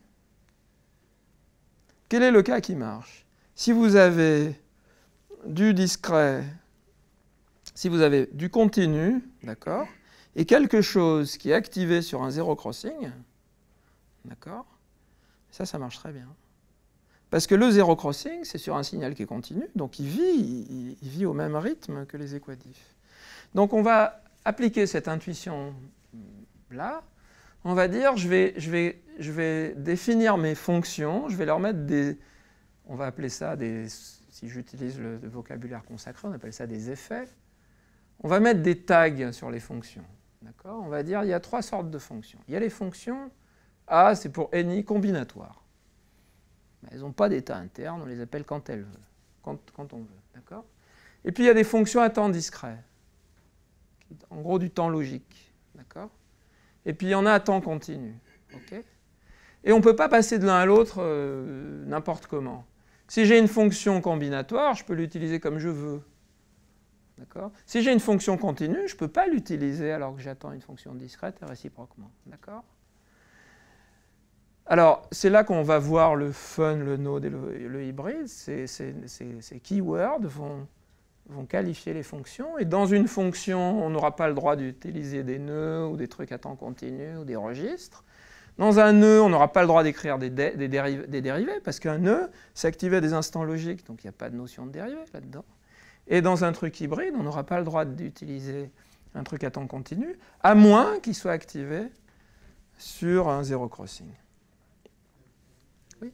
Quel est le cas qui marche? Si vous avez du discret, si vous avez du continu, d'accord, et quelque chose qui est activé sur un zéro crossing, d'accord, ça, ça marche très bien. Parce que le zéro crossing, c'est sur un signal qui est continu, donc il vit, il, il vit au même rythme que les équadifs. Donc on va appliquer cette intuition-là. On va dire, je vais, je, vais, je vais définir mes fonctions, je vais leur mettre des... On va appeler ça des... Si j'utilise le, le vocabulaire consacré, on appelle ça des effets. On va mettre des tags sur les fonctions. D'accord? On va dire qu'il y a trois sortes de fonctions. Il y a les fonctions, A, c'est pour any combinatoire. Elles n'ont pas d'état interne, on les appelle quand elles veulent, quand, quand on veut. D'accord? Et puis il y a des fonctions à temps discret, en gros du temps logique. D'accord? Et puis il y en a à temps continu. Okay? Et on ne peut pas passer de l'un à l'autre euh, n'importe comment. Si j'ai une fonction combinatoire, je peux l'utiliser comme je veux. D'accord? Si j'ai une fonction continue, je ne peux pas l'utiliser alors que j'attends une fonction discrète et réciproquement. D'accord? Alors, c'est là qu'on va voir le fun, le node et le, le hybride. Ces, ces, ces, ces keywords vont, vont qualifier les fonctions. Et dans une fonction, on n'aura pas le droit d'utiliser des nœuds ou des trucs à temps continu ou des registres. Dans un nœud, on n'aura pas le droit d'écrire des, dé, des, dériv des dérivés, parce qu'un nœud, c'est activé à des instants logiques, donc il n'y a pas de notion de dérivée là-dedans. Et dans un truc hybride, on n'aura pas le droit d'utiliser un truc à temps continu, à moins qu'il soit activé sur un zero crossing. Oui.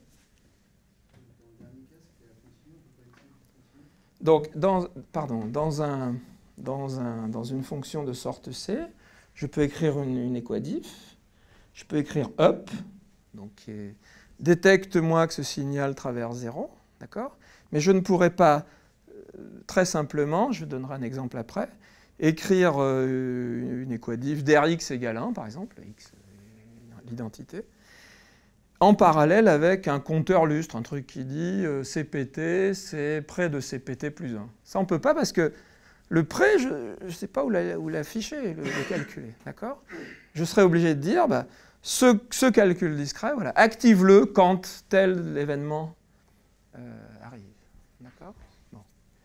Donc, dans, pardon, dans, un, dans, un, dans une fonction de sorte C, je peux écrire une, une équadif, je peux écrire up, donc euh, détecte-moi que ce signal traverse zéro, d'accord? Mais je ne pourrais pas, euh, très simplement, je donnerai un exemple après, écrire euh, une équadif d'Rx égale un, par exemple, x, l'identité, en parallèle avec un compteur lustre, un truc qui dit euh, C P T, c'est près de C P T plus un. Ça, on ne peut pas parce que le près, je ne sais pas où l'afficher, le, le calculer, d'accord? Je serais obligé de dire, bah, ce, ce calcul discret, voilà, active-le quand tel événement euh, arrive, d'accord? Bon.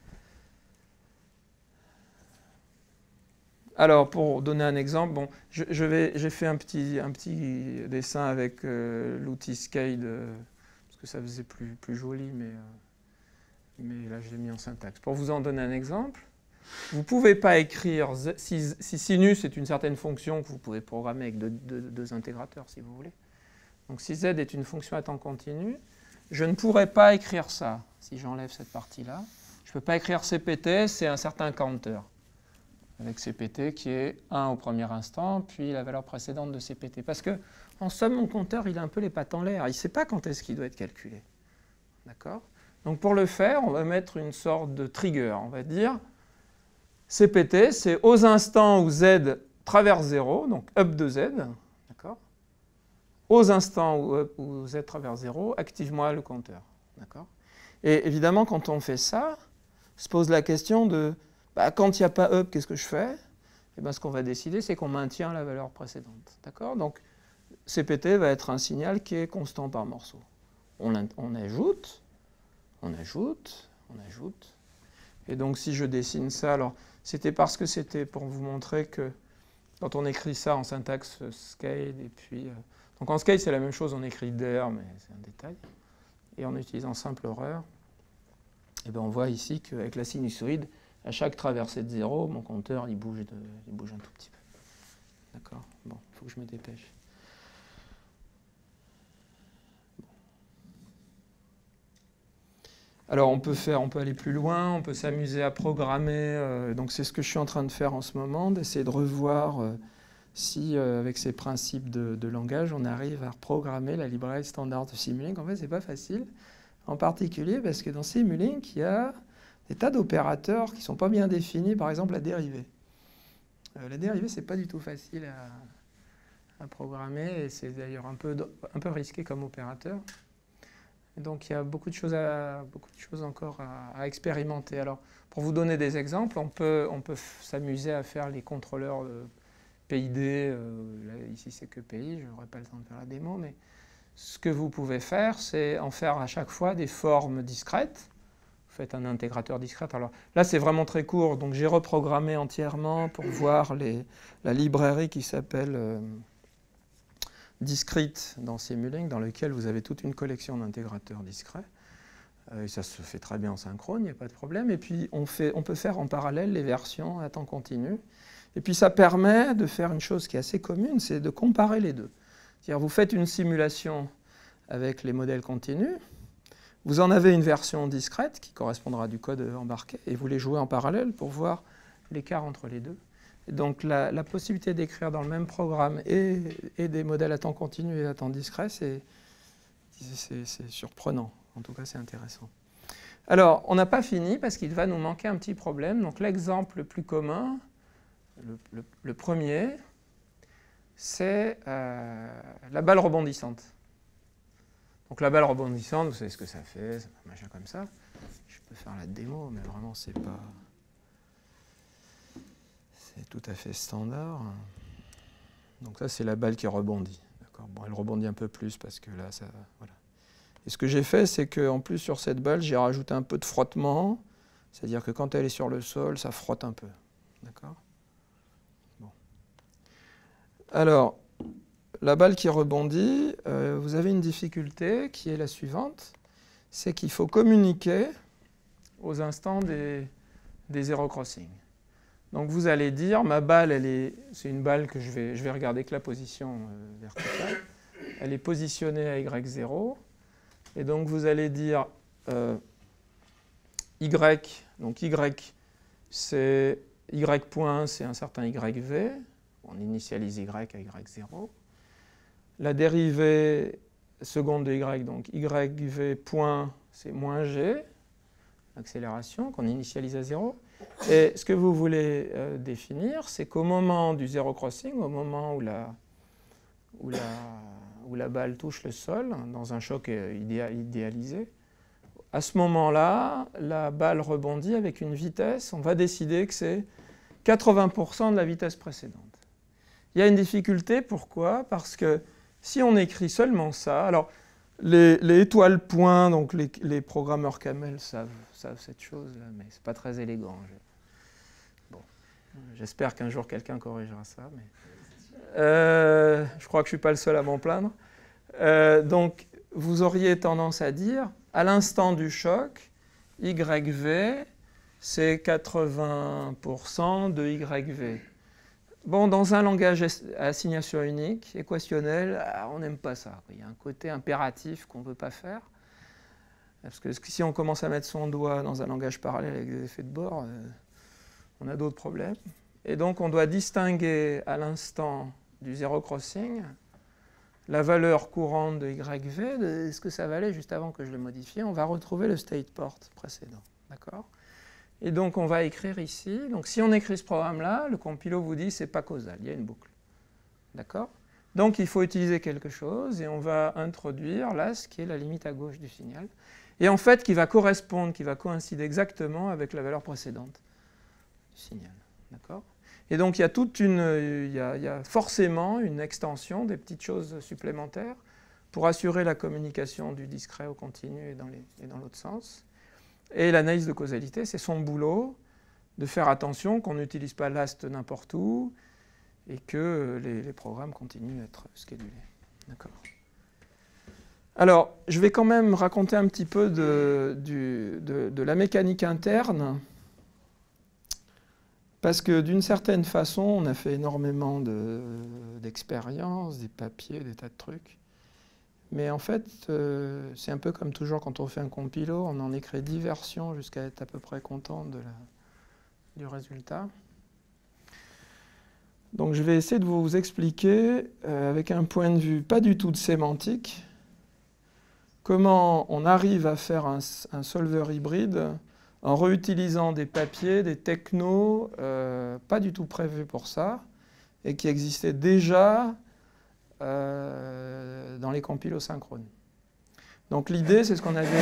Alors, pour donner un exemple, bon, je, je vais, j'ai fait un petit, un petit dessin avec euh, l'outil SCADE, euh, parce que ça faisait plus, plus joli, mais, euh, mais là, je l'ai mis en syntaxe. Pour vous en donner un exemple, vous ne pouvez pas écrire, si, si sinus est une certaine fonction que vous pouvez programmer avec deux, deux, deux intégrateurs, si vous voulez. Donc, si z est une fonction à temps continu, je ne pourrais pas écrire ça, si j'enlève cette partie-là. Je ne peux pas écrire C P T, c'est un certain counter, avec C P T qui est un au premier instant, puis la valeur précédente de C P T. Parce que, en somme, mon compteur, il a un peu les pattes en l'air. Il ne sait pas quand est-ce qu'il doit être calculé. D'accord? Donc, pour le faire, on va mettre une sorte de trigger. On va dire C P T, c'est aux instants où z traverse zéro, donc up de z, d'accord? Aux instants où, up, où z traverse zéro, active-moi le compteur. D'accord? Et évidemment, quand on fait ça, se pose la question de bah, quand il n'y a pas up, qu'est-ce que je fais? Et ben, ce qu'on va décider, c'est qu'on maintient la valeur précédente. D'accord? Donc, C P T va être un signal qui est constant par morceau. On, on ajoute, on ajoute, on ajoute. Et donc, si je dessine ça, alors, c'était parce que c'était pour vous montrer que quand on écrit ça en syntaxe SCADE, et puis... Euh, donc, en SCADE, c'est la même chose, on écrit der, mais c'est un détail. Et en utilisant simple horreur, et ben, on voit ici qu'avec la sinusoïde, à chaque traversée de zéro, mon compteur, il bouge, de, il bouge un tout petit peu. D'accord? Bon, il faut que je me dépêche. Alors, on peut faire, on peut aller plus loin, on peut s'amuser à programmer. Euh, donc, c'est ce que je suis en train de faire en ce moment, d'essayer de revoir euh, si, euh, avec ces principes de, de langage, on arrive à reprogrammer la librairie standard de Simulink. En fait, c'est pas facile, en particulier parce que dans Simulink, il y a des tas d'opérateurs qui ne sont pas bien définis, par exemple la dérivée. Euh, la dérivée, ce n'est pas du tout facile à, à programmer, et c'est d'ailleurs un peu, un peu risqué comme opérateur. Donc il y a beaucoup de choses, à, beaucoup de choses encore à, à expérimenter. Alors, pour vous donner des exemples, on peut, on peut s'amuser à faire les contrôleurs de P I D. Euh, là, ici, c'est que P I, je n'aurai pas le temps de faire la démo, mais ce que vous pouvez faire, c'est en faire à chaque fois des formes discrètes. Vous faites un intégrateur discret. Alors là, c'est vraiment très court, donc j'ai reprogrammé entièrement pour voir les, la librairie qui s'appelle euh, discrete dans Simulink, dans lequel vous avez toute une collection d'intégrateurs discrets. Euh, et ça se fait très bien en synchrone, il n'y a pas de problème. Et puis, on, fait, on peut faire en parallèle les versions à temps continu. Et puis, ça permet de faire une chose qui est assez commune, c'est de comparer les deux. C'est-à-dire, vous faites une simulation avec les modèles continus, vous en avez une version discrète qui correspondra du code embarqué, et vous les jouez en parallèle pour voir l'écart entre les deux. Donc la, la possibilité d'écrire dans le même programme et, et des modèles à temps continu et à temps discret, c'est surprenant. En tout cas, c'est intéressant. Alors, on n'a pas fini parce qu'il va nous manquer un petit problème. Donc l'exemple le plus commun, le, le, le premier, c'est euh, la balle rebondissante. Donc la balle rebondissante, vous savez ce que ça fait, c'est un machin comme ça. Je peux faire la démo, mais vraiment, c'est pas... C'est tout à fait standard. Donc ça, c'est la balle qui rebondit. Bon, elle rebondit un peu plus parce que là, ça... Voilà. Et ce que j'ai fait, c'est qu'en plus, sur cette balle, j'ai rajouté un peu de frottement. C'est-à-dire que quand elle est sur le sol, ça frotte un peu. D'accord ? Bon. Alors, la balle qui rebondit, euh, vous avez une difficulté qui est la suivante. C'est qu'il faut communiquer aux instants des, des zero crossing. Donc vous allez dire, ma balle, elle est, c'est une balle que je vais, je vais regarder que la position euh, verticale. Elle est positionnée à Y zéro. Et donc vous allez dire euh, Y, donc Y, c'est Y point, c'est un certain Y V. On initialise Y à Y zéro. La dérivée seconde de Y, donc Y V point, c'est moins G, l'accélération qu'on initialise à zéro. Et ce que vous voulez euh, définir, c'est qu'au moment du zero crossing, au moment où la, où, la, où la balle touche le sol, dans un choc idéa, idéalisé, à ce moment-là, la balle rebondit avec une vitesse, on va décider que c'est quatre-vingts pour cent de la vitesse précédente. Il y a une difficulté, pourquoi? Parce que si on écrit seulement ça, alors les, les étoiles points, donc les, les programmeurs camel savent, savent cette chose-là, mais ce n'est pas très élégant. Bon, j'espère qu'un jour quelqu'un corrigera ça, mais euh, je crois que je ne suis pas le seul à m'en plaindre. Euh, donc, vous auriez tendance à dire, à l'instant du choc, Y V, c'est quatre-vingts pour cent de Y V. Bon, dans un langage à assignation unique, équationnel, on n'aime pas ça. Il y a un côté impératif qu'on ne veut pas faire. Parce que si on commence à mettre son doigt dans un langage parallèle avec des effets de bord, euh, on a d'autres problèmes. Et donc, on doit distinguer à l'instant du zero crossing la valeur courante de Y V, de ce que ça valait juste avant que je le modifie. On va retrouver le state port précédent. D'accord ? Et donc, on va écrire ici. Donc, si on écrit ce programme-là, le compilo vous dit que ce n'est pas causal, il y a une boucle. D'accord ? Donc, il faut utiliser quelque chose et on va introduire là ce qui est la limite à gauche du signal. Et en fait, qui va correspondre, qui va coïncider exactement avec la valeur précédente du signal. D'accord ? Et donc, il y a toute une, il y a, il y a forcément une extension, des petites choses supplémentaires pour assurer la communication du discret au continu et dans, les, et dans l'autre sens. Et l'analyse de causalité, c'est son boulot de faire attention qu'on n'utilise pas l'ast n'importe où et que les, les programmes continuent à être schedulés. D'accord. Alors, je vais quand même raconter un petit peu de, du, de, de la mécanique interne, parce que d'une certaine façon, on a fait énormément de, d'expériences, des papiers, des tas de trucs. Mais en fait, euh, c'est un peu comme toujours quand on fait un compilo, on en écrit dix versions jusqu'à être à peu près content de la, du résultat. Donc je vais essayer de vous expliquer, euh, avec un point de vue pas du tout de sémantique, comment on arrive à faire un, un solver hybride en réutilisant des papiers, des technos, euh, pas du tout prévus pour ça, et qui existaient déjà Euh, dans les compilos synchrones. Donc l'idée, c'est ce qu'on avait...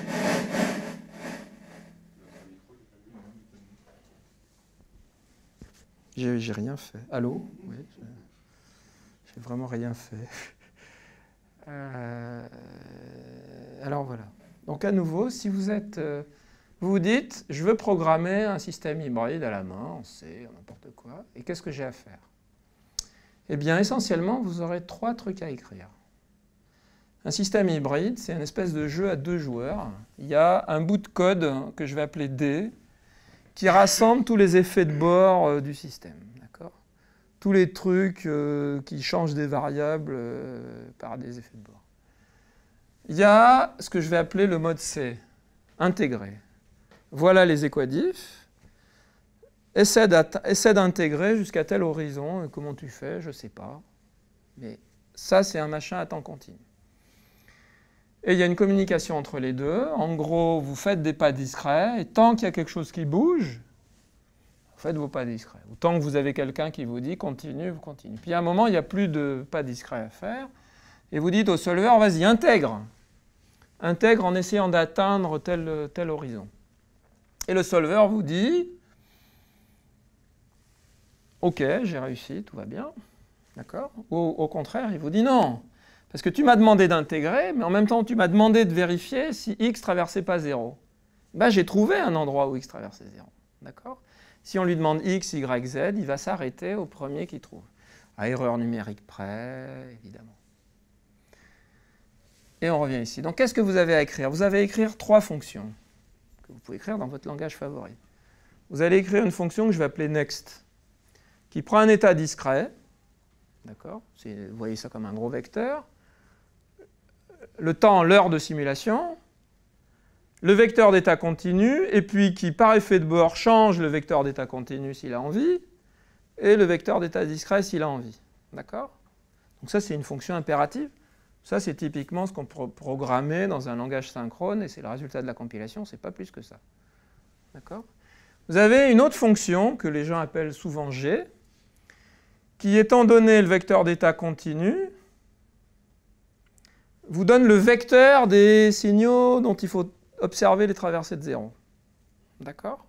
J'ai rien fait. Allô? Oui, j'ai vraiment rien fait. Euh, alors voilà. Donc à nouveau, si vous êtes... Euh, vous vous dites, je veux programmer un système hybride à la main, on sait, n'importe quoi, et qu'est-ce que j'ai à faire? Eh bien, essentiellement, vous aurez trois trucs à écrire. Un système hybride, c'est une espèce de jeu à deux joueurs. Il y a un bout de code que je vais appeler D, qui rassemble tous les effets de bord euh, du système. D'accord ? Tous les trucs euh, qui changent des variables euh, par des effets de bord. Il y a ce que je vais appeler le mode C, intégré. Voilà les équadifs. essaie d'intégrer jusqu'à tel horizon. Et comment tu fais, je ne sais pas. Mais ça, c'est un machin à temps continu. Et il y a une communication entre les deux. En gros, vous faites des pas discrets, et tant qu'il y a quelque chose qui bouge, vous faites vos pas discrets. Ou tant que vous avez quelqu'un qui vous dit continue, vous continuez. Puis à un moment, il n'y a plus de pas discrets à faire, et vous dites au solver, vas-y, intègre. Intègre en essayant d'atteindre tel, tel horizon. Et le solver vous dit, ok, j'ai réussi, tout va bien. D'accord ? Ou au contraire, il vous dit non. Parce que tu m'as demandé d'intégrer, mais en même temps, tu m'as demandé de vérifier si x traversait pas zéro. Ben, j'ai trouvé un endroit où x traversait zéro. D'accord ? Si on lui demande x, y, z, il va s'arrêter au premier qu'il trouve. À erreur numérique près, évidemment. Et on revient ici. Donc, qu'est-ce que vous avez à écrire? Vous avez à écrire trois fonctions que vous pouvez écrire dans votre langage favori. Vous allez écrire une fonction que je vais appeler next, qui prend un état discret. D'accord ? Vous voyez ça comme un gros vecteur. Le temps, l'heure de simulation, le vecteur d'état continu, et puis qui, par effet de bord, change le vecteur d'état continu s'il a envie, et le vecteur d'état discret s'il a envie. D'accord? Donc ça, c'est une fonction impérative. Ça, c'est typiquement ce qu'on peut programmer dans un langage synchrone, et c'est le résultat de la compilation, c'est pas plus que ça. D'accord? Vous avez une autre fonction que les gens appellent souvent G, qui, étant donné le vecteur d'état continu, vous donne le vecteur des signaux dont il faut observer les traversées de zéro. D'accord?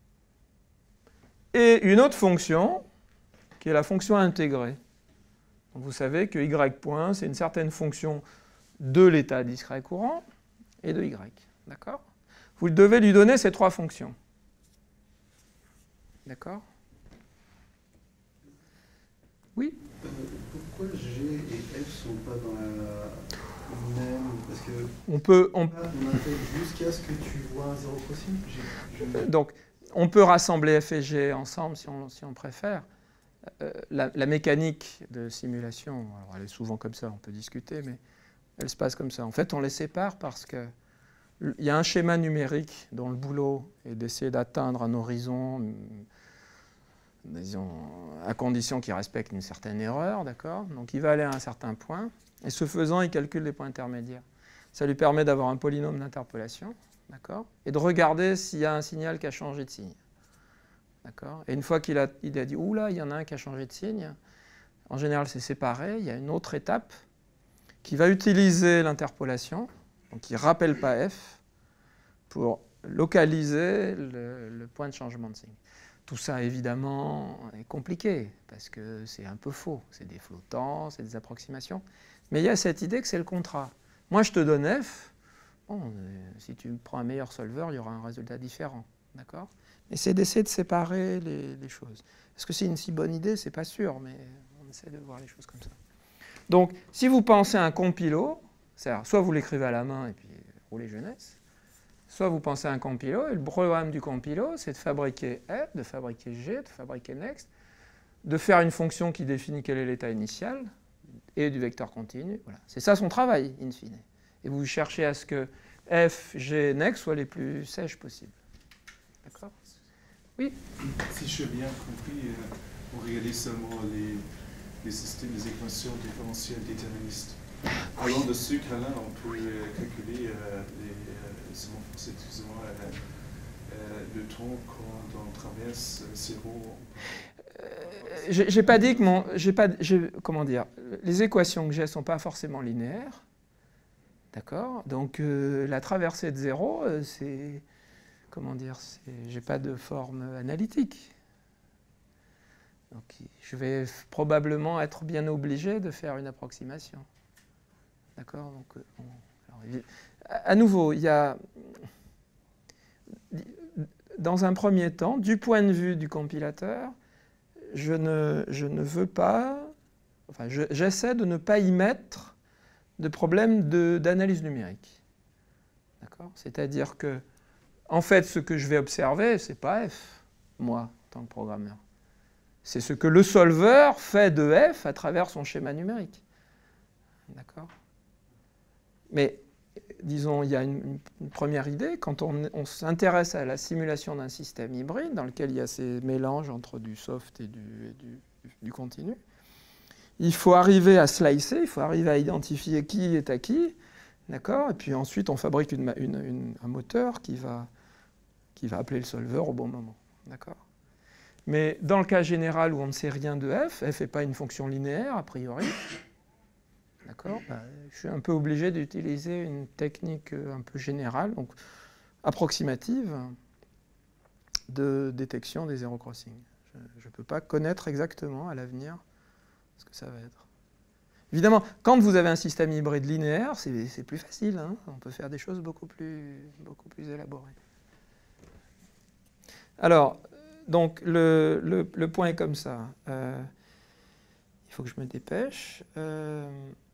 Et une autre fonction, qui est la fonction intégrée. Donc vous savez que y point, c'est une certaine fonction de l'état discret courant et de y. D'accord? Vous devez lui donner ces trois fonctions. D'accord? Oui? Euh, pourquoi G et F sont pas dans la même... Parce que on peut... On, on intègre jusqu'à ce que tu vois un zéro possible. Je... Donc, on peut rassembler F et G ensemble si on, si on préfère. Euh, la, la mécanique de simulation, alors elle est souvent comme ça, on peut discuter, mais elle se passe comme ça. En fait, on les sépare parce que il y a un schéma numérique dont le boulot est d'essayer d'atteindre un horizon, disons, à condition qu'il respecte une certaine erreur, d'accord? Donc il va aller à un certain point, et ce faisant, il calcule les points intermédiaires. Ça lui permet d'avoir un polynôme d'interpolation, d'accord? Et de regarder s'il y a un signal qui a changé de signe. D'accord? Et une fois qu'il a, il a dit, ouh là, il y en a un qui a changé de signe, en général c'est séparé, il y a une autre étape qui va utiliser l'interpolation, donc qui ne rappelle pas F, pour localiser le, le point de changement de signe. Tout ça, évidemment, est compliqué, parce que c'est un peu faux. C'est des flottants, c'est des approximations. Mais il y a cette idée que c'est le contrat. Moi, je te donne F. Bon, euh, si tu prends un meilleur solver, il y aura un résultat différent. D'accord ? Et c'est d'essayer de séparer les, les choses. Est-ce que c'est une si bonne idée? C'est pas sûr, mais on essaie de voir les choses comme ça. Donc, si vous pensez à un compilo, c'est-à-dire soit vous l'écrivez à la main et puis roulez jeunesse, soit vous pensez à un compilo, et le programme du compilo, c'est de fabriquer F, de fabriquer G, de fabriquer next, de faire une fonction qui définit quel est l'état initial, et du vecteur continu. Voilà. C'est ça son travail, in fine. Et vous cherchez à ce que F, G, next soient les plus sèches possibles. D'accord? Oui? Si j'ai bien compris, euh, on réalise seulement les, les systèmes, les équations différentielles déterministes. Oui. Alors, de ce cas-là, on peut euh, calculer euh, les, euh, excusez-moi, euh, euh, le temps quand on traverse zéro. Euh, j'ai pas dit que mon, j'ai pas, comment dire, les équations que j'ai sont pas forcément linéaires, d'accord. Donc euh, la traversée de zéro, euh, c'est, comment dire, j'ai pas de forme analytique. Donc je vais probablement être bien obligé de faire une approximation, d'accord. Donc euh, bon, alors, à nouveau, il y a, dans un premier temps, du point de vue du compilateur, je ne, je ne veux pas, enfin, j'essaie de ne pas y mettre de problème d'analyse numérique. D'accord? C'est-à-dire que, en fait, ce que je vais observer, ce n'est pas F, moi, en tant que programmeur. C'est ce que le solver fait de F à travers son schéma numérique. D'accord? Mais disons, il y a une, une première idée. Quand on, on s'intéresse à la simulation d'un système hybride, dans lequel il y a ces mélanges entre du soft et du, et du, du continu, il faut arriver à slicer, il faut arriver à identifier qui est à qui, d'accord? Et puis ensuite, on fabrique une, une, une, un moteur qui va, qui va appeler le solveur au bon moment, d'accord? Mais dans le cas général où on ne sait rien de f, f n'est pas une fonction linéaire, a priori, d'accord? Ben, je suis un peu obligé d'utiliser une technique un peu générale, donc approximative, de détection des zero crossing. Je ne peux pas connaître exactement à l'avenir ce que ça va être. Évidemment, quand vous avez un système hybride linéaire, c'est plus facile, hein, on peut faire des choses beaucoup plus, beaucoup plus élaborées. Alors, donc, le, le, le point est comme ça. Euh, il faut que je me dépêche. Euh,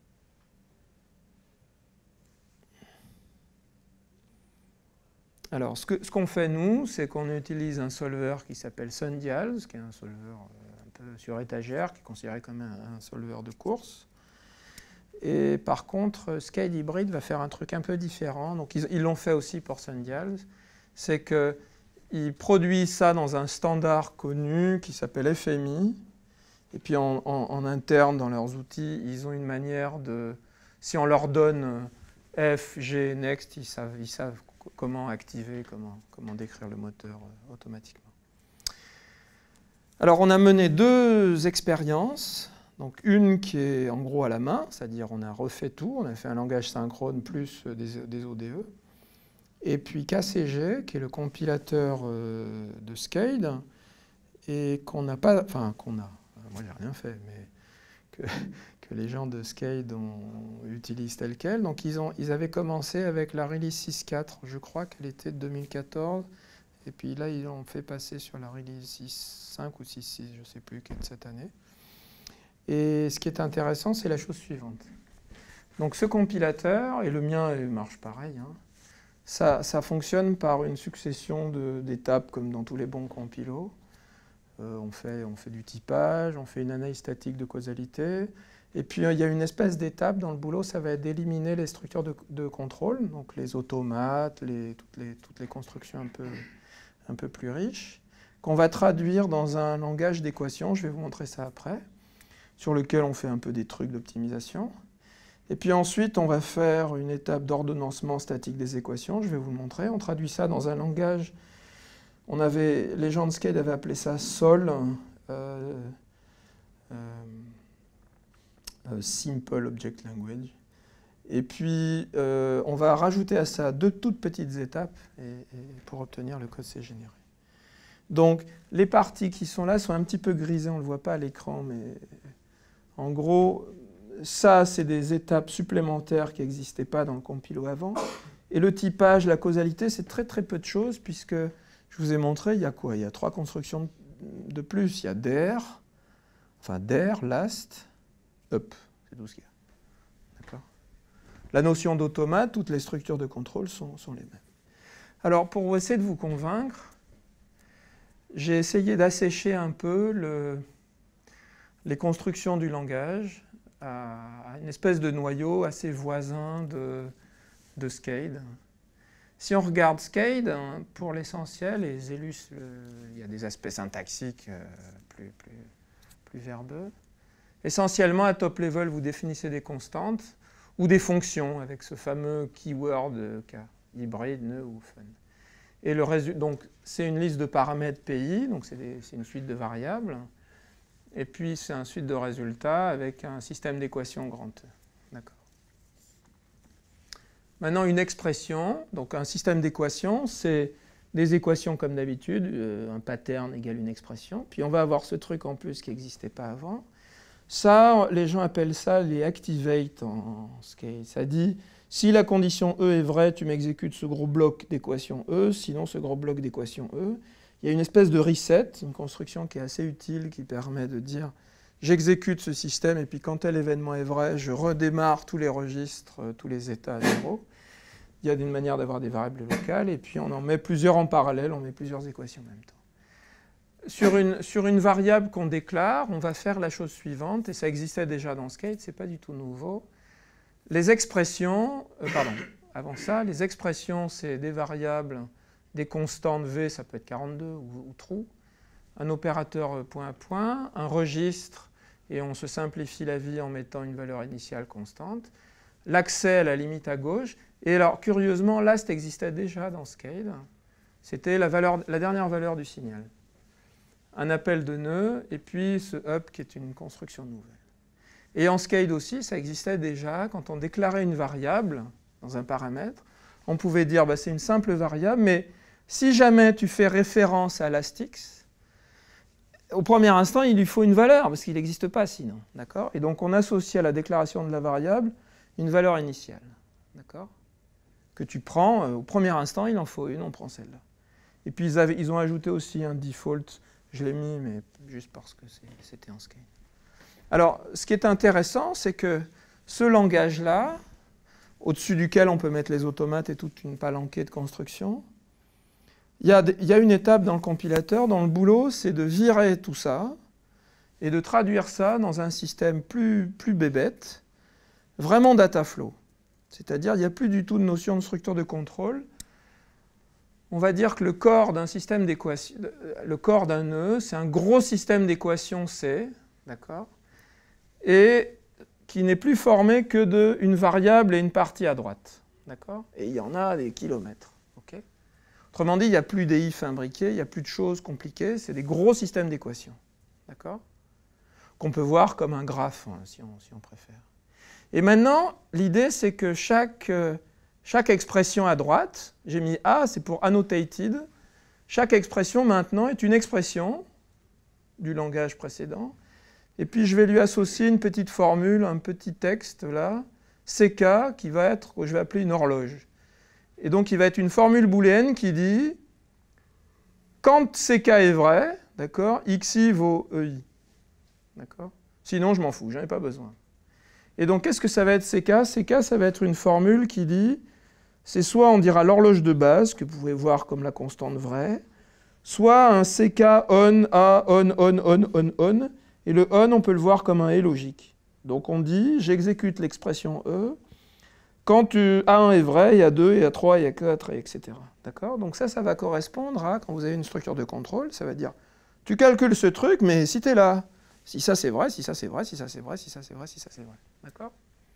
alors, ce qu'on ce qu'on fait, nous, c'est qu'on utilise un solveur qui s'appelle Sundials, qui est un solveur un peu sur étagère, qui est considéré comme un, un solveur de course. Et par contre, SCADE Hybrid va faire un truc un peu différent. Donc, ils l'ont fait aussi pour Sundials. C'est qu'ils produisent ça dans un standard connu qui s'appelle F M I. Et puis, en, en, en interne, dans leurs outils, ils ont une manière de... Si on leur donne F, G, Next, ils savent, ils savent comment activer, comment, comment décrire le moteur automatiquement. Alors, on a mené deux expériences. Donc une qui est en gros à la main, c'est-à-dire on a refait tout, on a fait un langage synchrone plus des, des O D E. Et puis K C G, qui est le compilateur euh, de SCADE, et qu'on n'a pas, enfin qu'on a, moi j'ai rien fait, mais que, que les gens de SCADE ont, utilisent tel quel. Donc ils, ont, ils avaient commencé avec la release six point quatre, je crois qu'elle était de deux mille quatorze, et puis là ils l'ont fait passer sur la release six point cinq ou six point six, je ne sais plus, qui est de cette année. Et ce qui est intéressant, c'est la chose suivante. Donc ce compilateur, et le mien il marche pareil, hein, ça, ça fonctionne par une succession d'étapes comme dans tous les bons compilos. Euh, on, fait, on fait du typage, on fait une analyse statique de causalité, et puis euh, il y a une espèce d'étape dans le boulot, ça va être d'éliminer les structures de, de contrôle, donc les automates, les, toutes, les, toutes les constructions un peu, un peu plus riches, qu'on va traduire dans un langage d'équation, je vais vous montrer ça après, sur lequel on fait un peu des trucs d'optimisation. Et puis ensuite, on va faire une étape d'ordonnancement statique des équations, je vais vous le montrer. On traduit ça dans un langage, on avait, les gens de SCADE avaient appelé ça SOL, euh, euh, euh, Simple Object Language. Et puis, euh, on va rajouter à ça deux toutes petites étapes et, et pour obtenir le code C généré. Donc, les parties qui sont là sont un petit peu grisées, on ne le voit pas à l'écran, mais... En gros, ça, c'est des étapes supplémentaires qui n'existaient pas dans le compilo avant. Et le typage, la causalité, c'est très très peu de choses, puisque je vous ai montré, il y a quoi? Il y a trois constructions de plus. Il y a der, enfin der, last, up. C'est tout ce qu'il y a. D'accord? La notion d'automate, toutes les structures de contrôle sont, sont les mêmes. Alors, pour essayer de vous convaincre, j'ai essayé d'assécher un peu le... les constructions du langage à une espèce de noyau assez voisin de, de SCADE. Si on regarde SCADE, pour l'essentiel, et Zelus, euh, il y a des aspects syntaxiques euh, plus, plus, plus verbeux. Essentiellement, à top level, vous définissez des constantes ou des fonctions avec ce fameux keyword euh, K, hybride, nœud ou fun. Et le résultat, donc, c'est une liste de paramètres P I, donc c'est une suite de variables. Et puis, c'est un suite de résultats avec un système d'équations grand E. D'accord. Maintenant, une expression. Donc, un système d'équations, c'est des équations comme d'habitude. Euh, un pattern égale une expression. Puis, on va avoir ce truc en plus qui n'existait pas avant. Ça, les gens appellent ça les activate en SCADE. Ça dit, si la condition E est vraie, tu m'exécutes ce gros bloc d'équation E. Sinon, ce gros bloc d'équation E. Il y a une espèce de reset, une construction qui est assez utile, qui permet de dire j'exécute ce système et puis quand tel événement est vrai, je redémarre tous les registres, tous les états à zéro. Il y a une manière d'avoir des variables locales et puis on en met plusieurs en parallèle, on met plusieurs équations en même temps. Sur une, sur une variable qu'on déclare, on va faire la chose suivante, et ça existait déjà dans SCADE, ce n'est pas du tout nouveau. Les expressions, euh, pardon, avant ça, les expressions, c'est des variables, des constantes V, ça peut être quarante-deux ou, ou true, un opérateur point à point, un registre, et on se simplifie la vie en mettant une valeur initiale constante, l'accès à la limite à gauche, et alors curieusement, last existait déjà dans SCADE, c'était la, la dernière valeur du signal. Un appel de nœud, et puis ce up qui est une construction nouvelle. Et en SCADE aussi, ça existait déjà, quand on déclarait une variable dans un paramètre, on pouvait dire bah, c'est une simple variable, mais si jamais tu fais référence à lastx, au premier instant, il lui faut une valeur, parce qu'il n'existe pas sinon. D'accord ? Et donc on associe à la déclaration de la variable une valeur initiale. D'accord ? Que tu prends, euh, au premier instant, il en faut une, on prend celle-là. Et puis ils, avaient, ils ont ajouté aussi un default, je l'ai mis, mais juste parce que c'était en SCADE. Alors, ce qui est intéressant, c'est que ce langage-là, au-dessus duquel on peut mettre les automates et toute une palanquée de construction, il y a, il y a une étape dans le compilateur dont le boulot, c'est de virer tout ça et de traduire ça dans un système plus, plus bébête, vraiment data flow. C'est-à-dire, il n'y a plus du tout de notion de structure de contrôle. On va dire que le corps d'un système d'équation, le corps d'un nœud, c'est un gros système d'équations C, d'accord ? Et qui n'est plus formé que d'une variable et une partie à droite. D'accord ? Et il y en a des kilomètres. Okay ? Autrement dit, il n'y a plus des if imbriqués, il n'y a plus de choses compliquées, c'est des gros systèmes d'équations. D'accord ? Qu'on peut voir comme un graphe, hein, si, on, si on préfère. Et maintenant, l'idée, c'est que chaque, euh, chaque expression à droite, j'ai mis A, c'est pour annotated, chaque expression maintenant est une expression du langage précédent. Et puis je vais lui associer une petite formule, un petit texte là, C K, qui va être, que je vais appeler une horloge. Et donc il va être une formule booléenne qui dit, quand C K est vrai, d'accord, Xi vaut E I. D'accord ? Sinon je m'en fous, j'en ai pas besoin. Et donc qu'est-ce que ça va être C K ? C K, ça va être une formule qui dit, c'est soit on dira l'horloge de base, que vous pouvez voir comme la constante vraie, soit un C K on, A, on, on, on, on, on, et le on, on peut le voir comme un et logique. Donc on dit, j'exécute l'expression E, quand tu, A un est vrai, il y a deux, il y a trois, il y a quatre, et etc. D'accord ? Donc ça, ça va correspondre à, quand vous avez une structure de contrôle, ça va dire, tu calcules ce truc, mais si tu es là, si ça c'est vrai, si ça c'est vrai, si ça c'est vrai, si ça c'est vrai, si ça c'est vrai. D'accord ?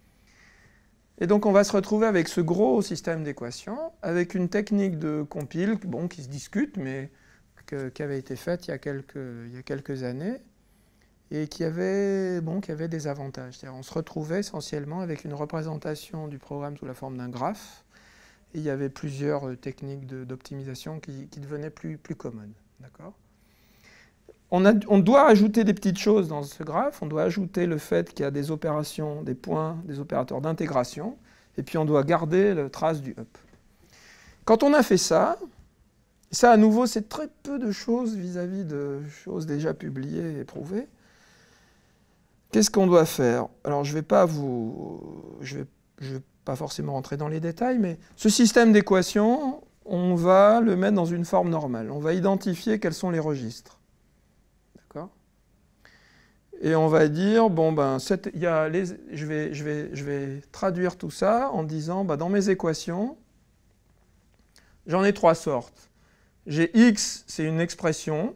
Et donc on va se retrouver avec ce gros système d'équations, avec une technique de compile, bon, qui se discute, mais que, qui avait été faite il y a quelques, il y a quelques années, et qui avait, bon, qui avait des avantages. C'est-à-dire on se retrouvait essentiellement avec une représentation du programme sous la forme d'un graphe, et il y avait plusieurs techniques d'optimisation qui, qui devenaient plus, plus commodes. D'accord ? On, a, on doit ajouter des petites choses dans ce graphe, on doit ajouter le fait qu'il y a des opérations, des points, des opérateurs d'intégration, et puis on doit garder la trace du up. Quand on a fait ça, et ça à nouveau c'est très peu de choses vis-à-vis de choses déjà publiées et prouvées, qu'est-ce qu'on doit faire? Alors je ne vais pas vous, je vais, je vais pas forcément rentrer dans les détails, mais ce système d'équations, on va le mettre dans une forme normale. On va identifier quels sont les registres. D'accord? Et on va dire, bon ben, cette, il y a les, je, vais, je, vais, je vais traduire tout ça en disant, ben, dans mes équations, j'en ai trois sortes. J'ai x, c'est une expression.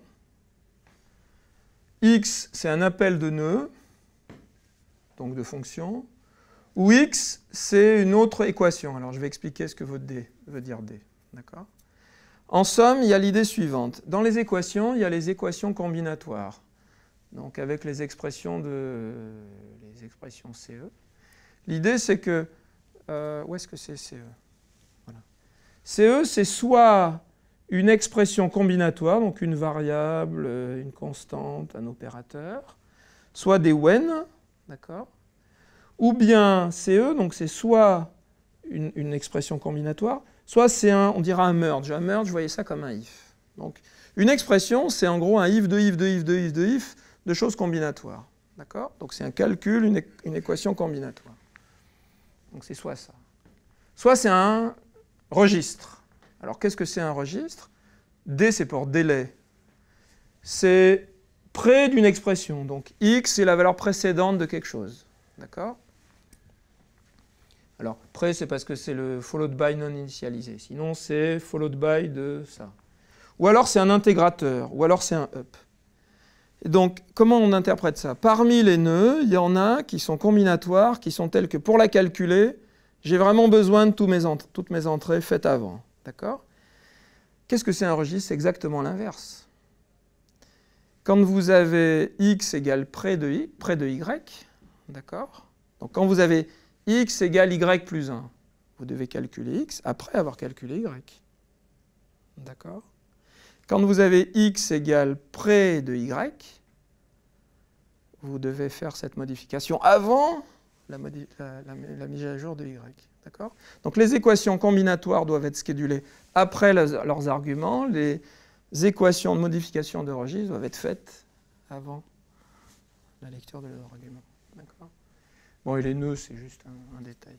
X, c'est un appel de nœud, donc de fonction. Ou x, c'est une autre équation. Alors je vais expliquer ce que veut, D, veut dire D. D'accord ? En somme, il y a l'idée suivante. Dans les équations, il y a les équations combinatoires. Donc avec les expressions, de, les expressions C E. L'idée, c'est que... Euh, où est-ce que c'est C E? Voilà. C E, c'est soit une expression combinatoire, donc une variable, une constante, un opérateur, soit des when, d'accord? Ou bien C E, donc c'est soit une, une expression combinatoire, soit c'est un, on dira un merge. Un merge, vous voyez ça comme un if. Donc une expression, c'est en gros un if de if de if de if de if de choses combinatoires. D'accord? Donc c'est un calcul, une, une équation combinatoire. Donc c'est soit ça. Soit c'est un registre. Alors qu'est-ce que c'est un registre? D, c'est pour délai. C'est près d'une expression. Donc x, c'est la valeur précédente de quelque chose. D'accord? Alors, pré, c'est parce que c'est le followed by non initialisé. Sinon, c'est followed by de ça. Ou alors, c'est un intégrateur. Ou alors, c'est un up. Et donc, comment on interprète ça? Parmi les nœuds, il y en a qui sont combinatoires, qui sont tels que pour la calculer, j'ai vraiment besoin de tous mes toutes mes entrées faites avant. D'accord? Qu'est-ce que c'est un registre? C'est exactement l'inverse. Quand vous avez x égale près de, y, près de y, d'accord? Donc, quand vous avez x égale y plus un, vous devez calculer x après avoir calculé y. D'accord? Quand vous avez x égale près de y, vous devez faire cette modification avant la, modi la, la, la mise à jour de y. D'accord? Donc les équations combinatoires doivent être schedulées après les, leurs arguments. Les équations de modification de registre doivent être faites avant la lecture de leurs arguments. D'accord? Bon, et les nœuds, c'est juste un, un détail.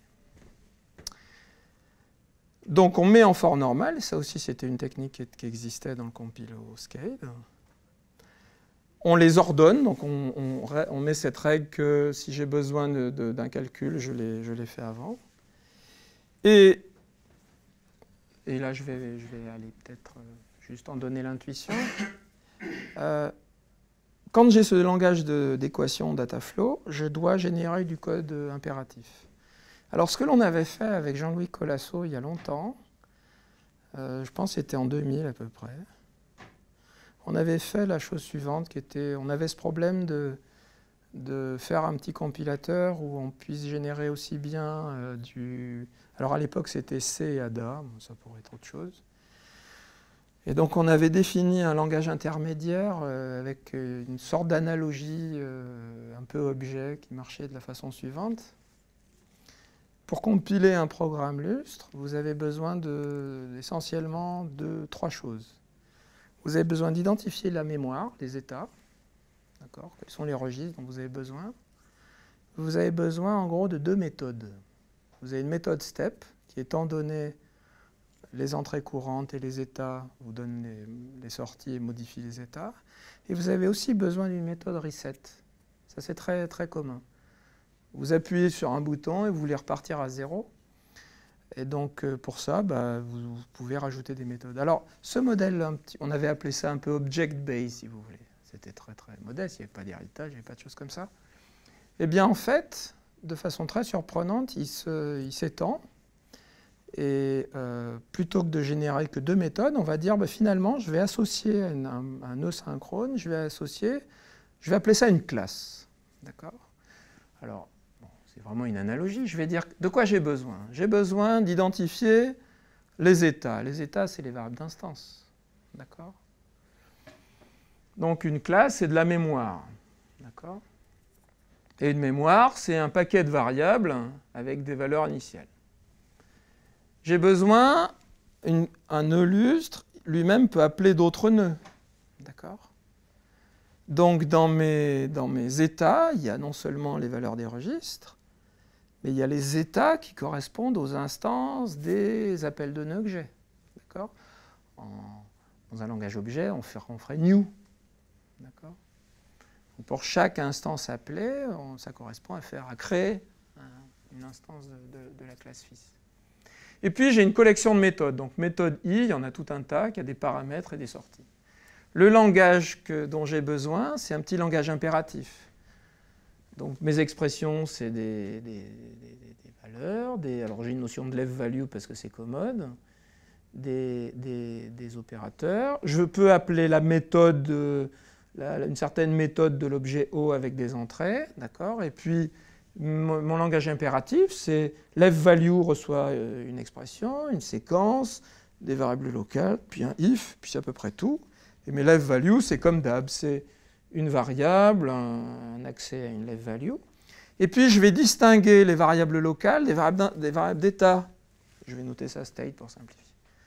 Donc on met en for normal, ça aussi c'était une technique qui, qui existait dans le compile au SCADE. On les ordonne, donc on, on, on met cette règle que si j'ai besoin d'un calcul, je l'ai je l'ai fait avant. Et, et là je vais, je vais aller peut-être juste en donner l'intuition. Euh, quand j'ai ce langage d'équation dataflow, je dois générer du code impératif. Alors, ce que l'on avait fait avec Jean-Louis Colasso il y a longtemps, euh, je pense que c'était en deux mille à peu près, on avait fait la chose suivante, qui était, on avait ce problème de, de faire un petit compilateur où on puisse générer aussi bien euh, du... Alors, à l'époque, c'était C et A D A, bon, ça pourrait être autre chose. Et donc, on avait défini un langage intermédiaire euh, avec une sorte d'analogie euh, un peu objet qui marchait de la façon suivante. Pour compiler un programme lustre, vous avez besoin de, essentiellement de trois choses. Vous avez besoin d'identifier la mémoire, les états, d'accord, quels sont les registres dont vous avez besoin. Vous avez besoin en gros de deux méthodes. Vous avez une méthode step qui, étant donné les entrées courantes et les états, vous donne les, les sorties et modifie les états. Et vous avez aussi besoin d'une méthode reset. Ça, c'est très, très commun. Vous appuyez sur un bouton et vous voulez repartir à zéro. Et donc, pour ça, bah, vous, vous pouvez rajouter des méthodes. Alors, ce modèle, un petit, on avait appelé ça un peu object-based, si vous voulez. C'était très, très modeste, il n'y avait pas d'héritage, il n'y avait pas de choses comme ça. Eh bien, en fait, de façon très surprenante, il s'étend. Et euh, plutôt que de générer que deux méthodes, on va dire, bah, finalement, je vais associer un, un, un nœud synchrone, je vais associer, je vais appeler ça une classe. D'accord? Alors, c'est vraiment une analogie. Je vais dire de quoi j'ai besoin. J'ai besoin d'identifier les états. Les états, c'est les variables d'instance. D'accord? Donc, une classe, c'est de la mémoire. D'accord? Et une mémoire, c'est un paquet de variables avec des valeurs initiales. J'ai besoin, une, un nœud lustre, lui-même peut appeler d'autres nœuds. D'accord? Donc, dans mes, dans mes états, il y a non seulement les valeurs des registres, mais il y a les états qui correspondent aux instances des appels de nœuds que j'ai. D'accord? Dans un langage objet, on ferait, on ferait new. D'accord? Pour chaque instance appelée, on, ça correspond à faire à créer un, une instance de, de, de la classe fils. Et puis, j'ai une collection de méthodes. Donc, méthode i, il y en a tout un tas, qui a des paramètres et des sorties. Le langage que, dont j'ai besoin, c'est un petit langage impératif. Donc, mes expressions, c'est des, des, des, des valeurs. Des, alors, j'ai une notion de left value parce que c'est commode. Des, des, des opérateurs. Je peux appeler la méthode, euh, la, une certaine méthode de l'objet O avec des entrées. D'accord? Et puis, mon, mon langage impératif, c'est left value reçoit une expression, une séquence, des variables locales, puis un if, puis c'est à peu près tout. Et mes left value, c'est comme d'hab, c'est une variable, un, un accès à une left value. Et puis, je vais distinguer les variables locales des variables d'état. Je vais noter ça state pour simplifier.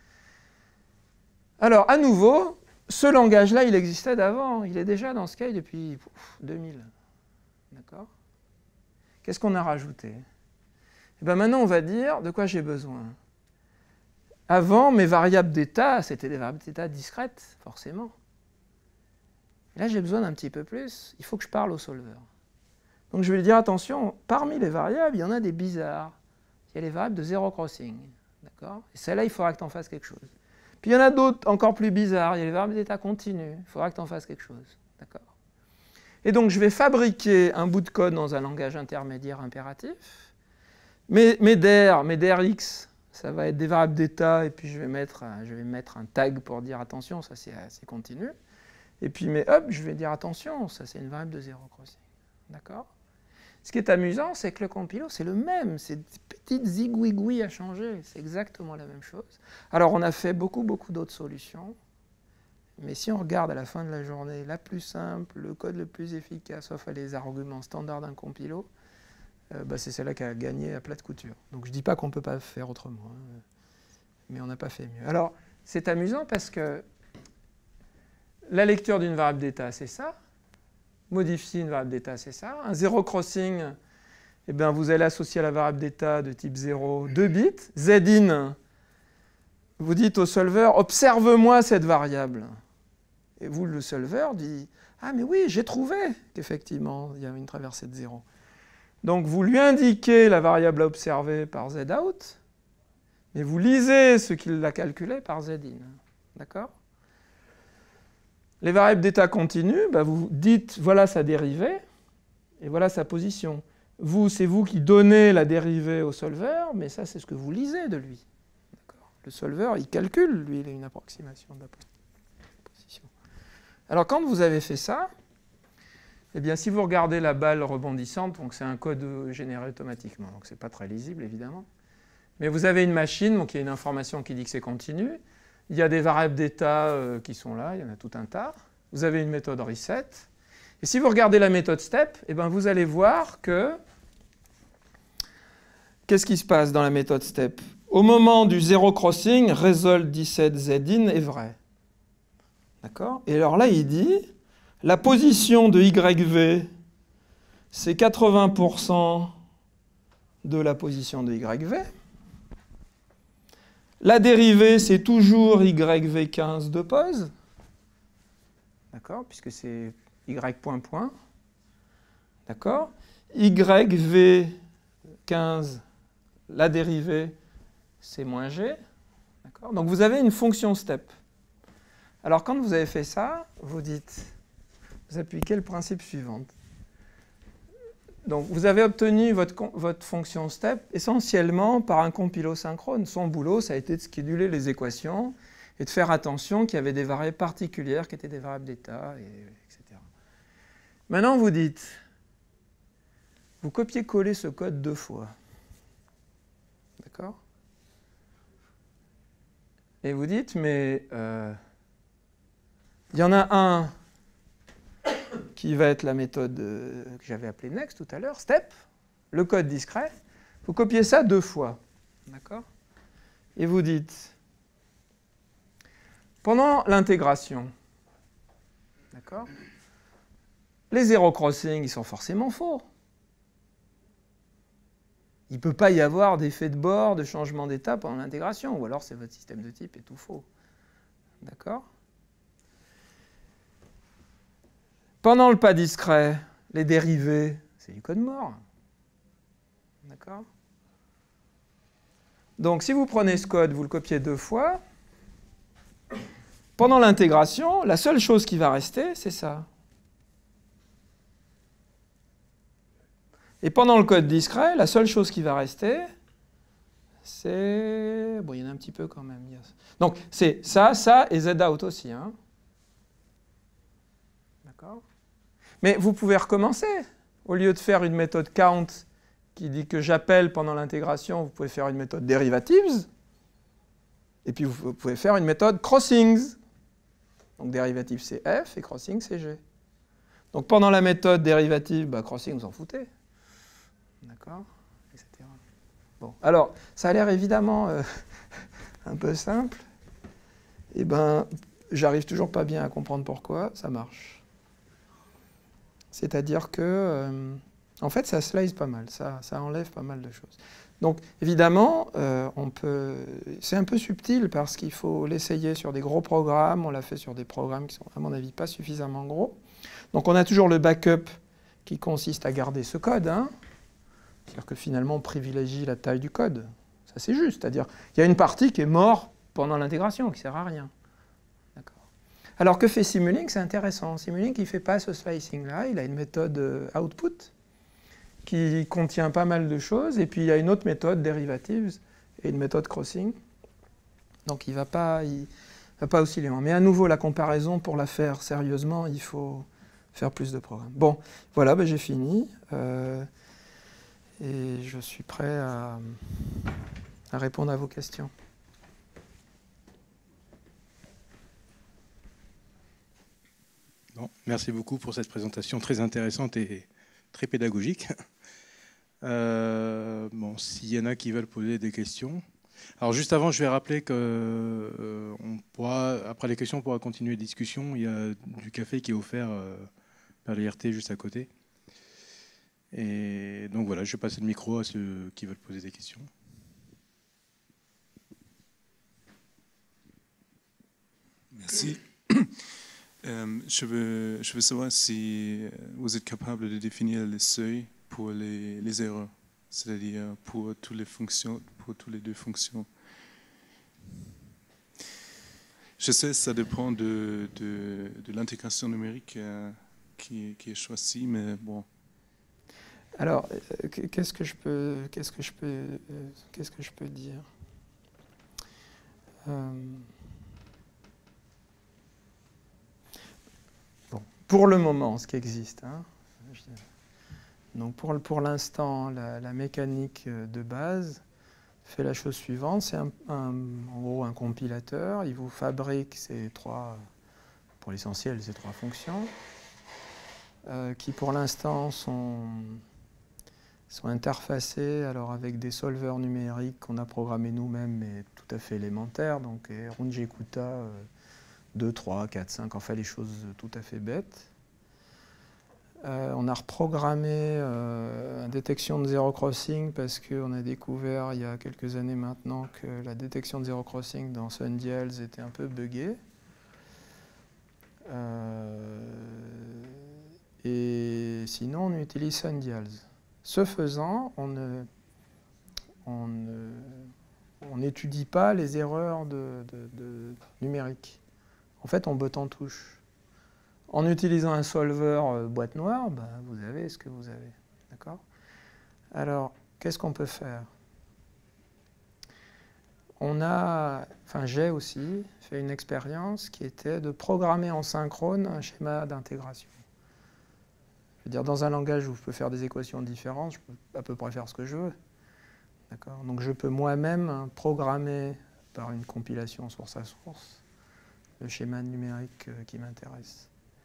Alors, à nouveau, ce langage-là, il existait d'avant. Il est déjà dans SCADE depuis pouf, deux mille. D'accord? Qu'est-ce qu'on a rajouté? Et bien maintenant, on va dire de quoi j'ai besoin. Avant, mes variables d'état, c'était des variables d'état discrètes, forcément. Et là, j'ai besoin d'un petit peu plus. Il faut que je parle au solver. Donc, je vais lui dire, attention, parmi les variables, il y en a des bizarres. il y a les variables de zéro crossing. D'accord? Et celle-là, il faudra que tu en fasses quelque chose. Puis il y en a d'autres encore plus bizarres. Il y a les variables d'état continu. Il faudra que tu en fasses quelque chose. D'accord? Et donc, je vais fabriquer un bout de code dans un langage intermédiaire impératif. Mes, mes dir, mes dirx, ça va être des variables d'état, et puis je vais, mettre, je vais mettre un tag pour dire attention, ça c'est continu. Et puis mes up, je vais dire attention, ça c'est une variable de zéro crossing. D'accord? Ce qui est amusant, c'est que le compilo, c'est le même. C'est des petites zigouigouis à changer. C'est exactement la même chose. Alors, on a fait beaucoup, beaucoup d'autres solutions. Mais si on regarde à la fin de la journée, la plus simple, le code le plus efficace, sauf les arguments standards d'un compilo, euh, bah, c'est celle-là qui a gagné à plate couture. Donc, je ne dis pas qu'on ne peut pas faire autrement. Hein, mais on n'a pas fait mieux. Alors, c'est amusant parce que la lecture d'une variable d'état, c'est ça. Modifier une variable d'état, c'est ça. Un zéro crossing, eh bien, vous allez associer à la variable d'état de type zéro deux bits. Zin, vous dites au solver, observe-moi cette variable. Et vous, le solver, dit, ah mais oui, j'ai trouvé qu'effectivement, il y avait une traversée de zéro. Donc, vous lui indiquez la variable à observer par zout, mais vous lisez ce qu'il a calculé par zin. D'accord ? Les variables d'état continu, bah vous dites voilà sa dérivée et voilà sa position. Vous, c'est vous qui donnez la dérivée au solver, mais ça, c'est ce que vous lisez de lui. Le solver, il calcule, lui, il a une approximation de la position. Alors, quand vous avez fait ça, eh bien, si vous regardez la balle rebondissante, donc c'est un code généré automatiquement, donc c'est pas très lisible, évidemment. Mais vous avez une machine, donc il y a une information qui dit que c'est continu. Il y a des variables d'état euh, qui sont là, il y en a tout un tas. Vous avez une méthode reset. Et si vous regardez la méthode step, eh ben vous allez voir que... Qu'est-ce qui se passe dans la méthode step? Au moment du zéro crossing, result dix-sept zin est vrai. D'accord? Et alors là, il dit, la position de yv, c'est quatre-vingts pour cent de la position de yv. La dérivée, c'est toujours y v quinze de pose. D'accord? Puisque c'est y point point. D'accord? Y v quinze, la dérivée, c'est moins g. D'accord? Donc vous avez une fonction step. Alors quand vous avez fait ça, vous dites, vous appliquez le principe suivant. Donc vous avez obtenu votre, votre fonction step essentiellement par un compilo synchrone. Son boulot, ça a été de scheduler les équations et de faire attention qu'il y avait des variables particulières qui étaient des variables d'état, et, et cetera. Maintenant, vous dites, vous copiez-collez ce code deux fois. D'accord? Et vous dites, mais euh, il y en a un qui va être la méthode euh, que j'avais appelée next tout à l'heure, step, le code discret. Vous copiez ça deux fois. D'accord? Et vous dites, pendant l'intégration, d'accord, les zéro crossing, ils sont forcément faux. Il ne peut pas y avoir d'effet de bord, de changement d'état pendant l'intégration, ou alors c'est votre système de type est tout faux. D'accord? Pendant le pas discret, les dérivés, c'est du code mort. D'accord? Donc si vous prenez ce code, vous le copiez deux fois, pendant l'intégration, la seule chose qui va rester, c'est ça. Et pendant le code discret, la seule chose qui va rester, c'est... Bon, il y en a un petit peu quand même. Donc, c'est ça, ça et zout aussi. Hein. D'accord? Mais vous pouvez recommencer. Au lieu de faire une méthode count qui dit que j'appelle pendant l'intégration, vous pouvez faire une méthode derivatives. Et puis, vous pouvez faire une méthode crossings. Donc, dérivative, c'est f et crossing, c'est g. Donc, pendant la méthode dérivative, bah, crossing, vous en foutez. D'accord, et cetera. Bon, alors, ça a l'air évidemment euh, un peu simple. Eh bien, j'arrive toujours pas bien à comprendre pourquoi ça marche. C'est-à-dire que, euh, en fait, ça slice pas mal, ça, ça enlève pas mal de choses. Donc, évidemment, euh, on peut... c'est un peu subtil parce qu'il faut l'essayer sur des gros programmes. On l'a fait sur des programmes qui sont, à mon avis, pas suffisamment gros. Donc, on a toujours le backup qui consiste à garder ce code, hein. C'est-à-dire que finalement, on privilégie la taille du code. Ça, c'est juste. C'est-à-dire qu'il y a une partie qui est morte pendant l'intégration, qui ne sert à rien. Alors que fait Simulink, c'est intéressant. Simulink, il ne fait pas ce slicing-là. Il a une méthode output qui contient pas mal de choses. Et puis, il y a une autre méthode, derivatives, et une méthode crossing. Donc, il ne va pas, il va pas aussi loin. Mais à nouveau, la comparaison, pour la faire sérieusement, il faut faire plus de programmes. Bon, voilà, ben, j'ai fini. Euh, et je suis prêt à, à répondre à vos questions. Bon, merci beaucoup pour cette présentation très intéressante et très pédagogique. Euh, bon, s'il y en a qui veulent poser des questions. Alors juste avant, je vais rappeler que euh, on pourra, après les questions, on pourra continuer la discussion. Il y a du café qui est offert euh, par l'I R T juste à côté. Et donc voilà, je vais passer le micro à ceux qui veulent poser des questions. Merci. Euh, je, veux, je veux savoir si vous êtes capable de définir les seuils pour les, les erreurs, c'est-à-dire pour toutes les fonctions, pour toutes les deux fonctions. Je sais que ça dépend de, de, de l'intégration numérique euh, qui, qui est choisie, mais bon. Alors, euh, qu'est-ce que je peux, qu'est-ce que je peux, euh, qu'est-ce que je peux dire euh, bon, pour le moment, ce qui existe. Hein, je, donc pour, pour l'instant, la, la mécanique de base fait la chose suivante. C'est un, un, en gros un compilateur. Il vous fabrique ces trois, pour l'essentiel, ces trois fonctions, euh, qui pour l'instant sont, sont interfacées alors, avec des solvers numériques qu'on a programmés nous-mêmes, mais tout à fait élémentaires. Donc Runge-Kuta euh, deux, trois, quatre, cinq, enfin les choses tout à fait bêtes. Euh, on a reprogrammé euh, une détection de zero crossing parce qu'on a découvert il y a quelques années maintenant que la détection de zero crossing dans SunDials était un peu buggée. Euh, et sinon, on utilise SunDials. Ce faisant, on ne, on ne, on n'étudie pas les erreurs de, de, de numériques. En fait, on botte en touche. En utilisant un solver euh, boîte noire, bah, vous avez ce que vous avez. D'accord ? Alors, qu'est-ce qu'on peut faire ? On a, enfin j'ai aussi fait une expérience qui était de programmer en synchrone un schéma d'intégration. Je veux dire, dans un langage où je peux faire des équations différentes, je peux à peu près faire ce que je veux. D'accord ? Donc je peux moi-même programmer par une compilation source à source le schéma numérique euh, qui m'intéresse.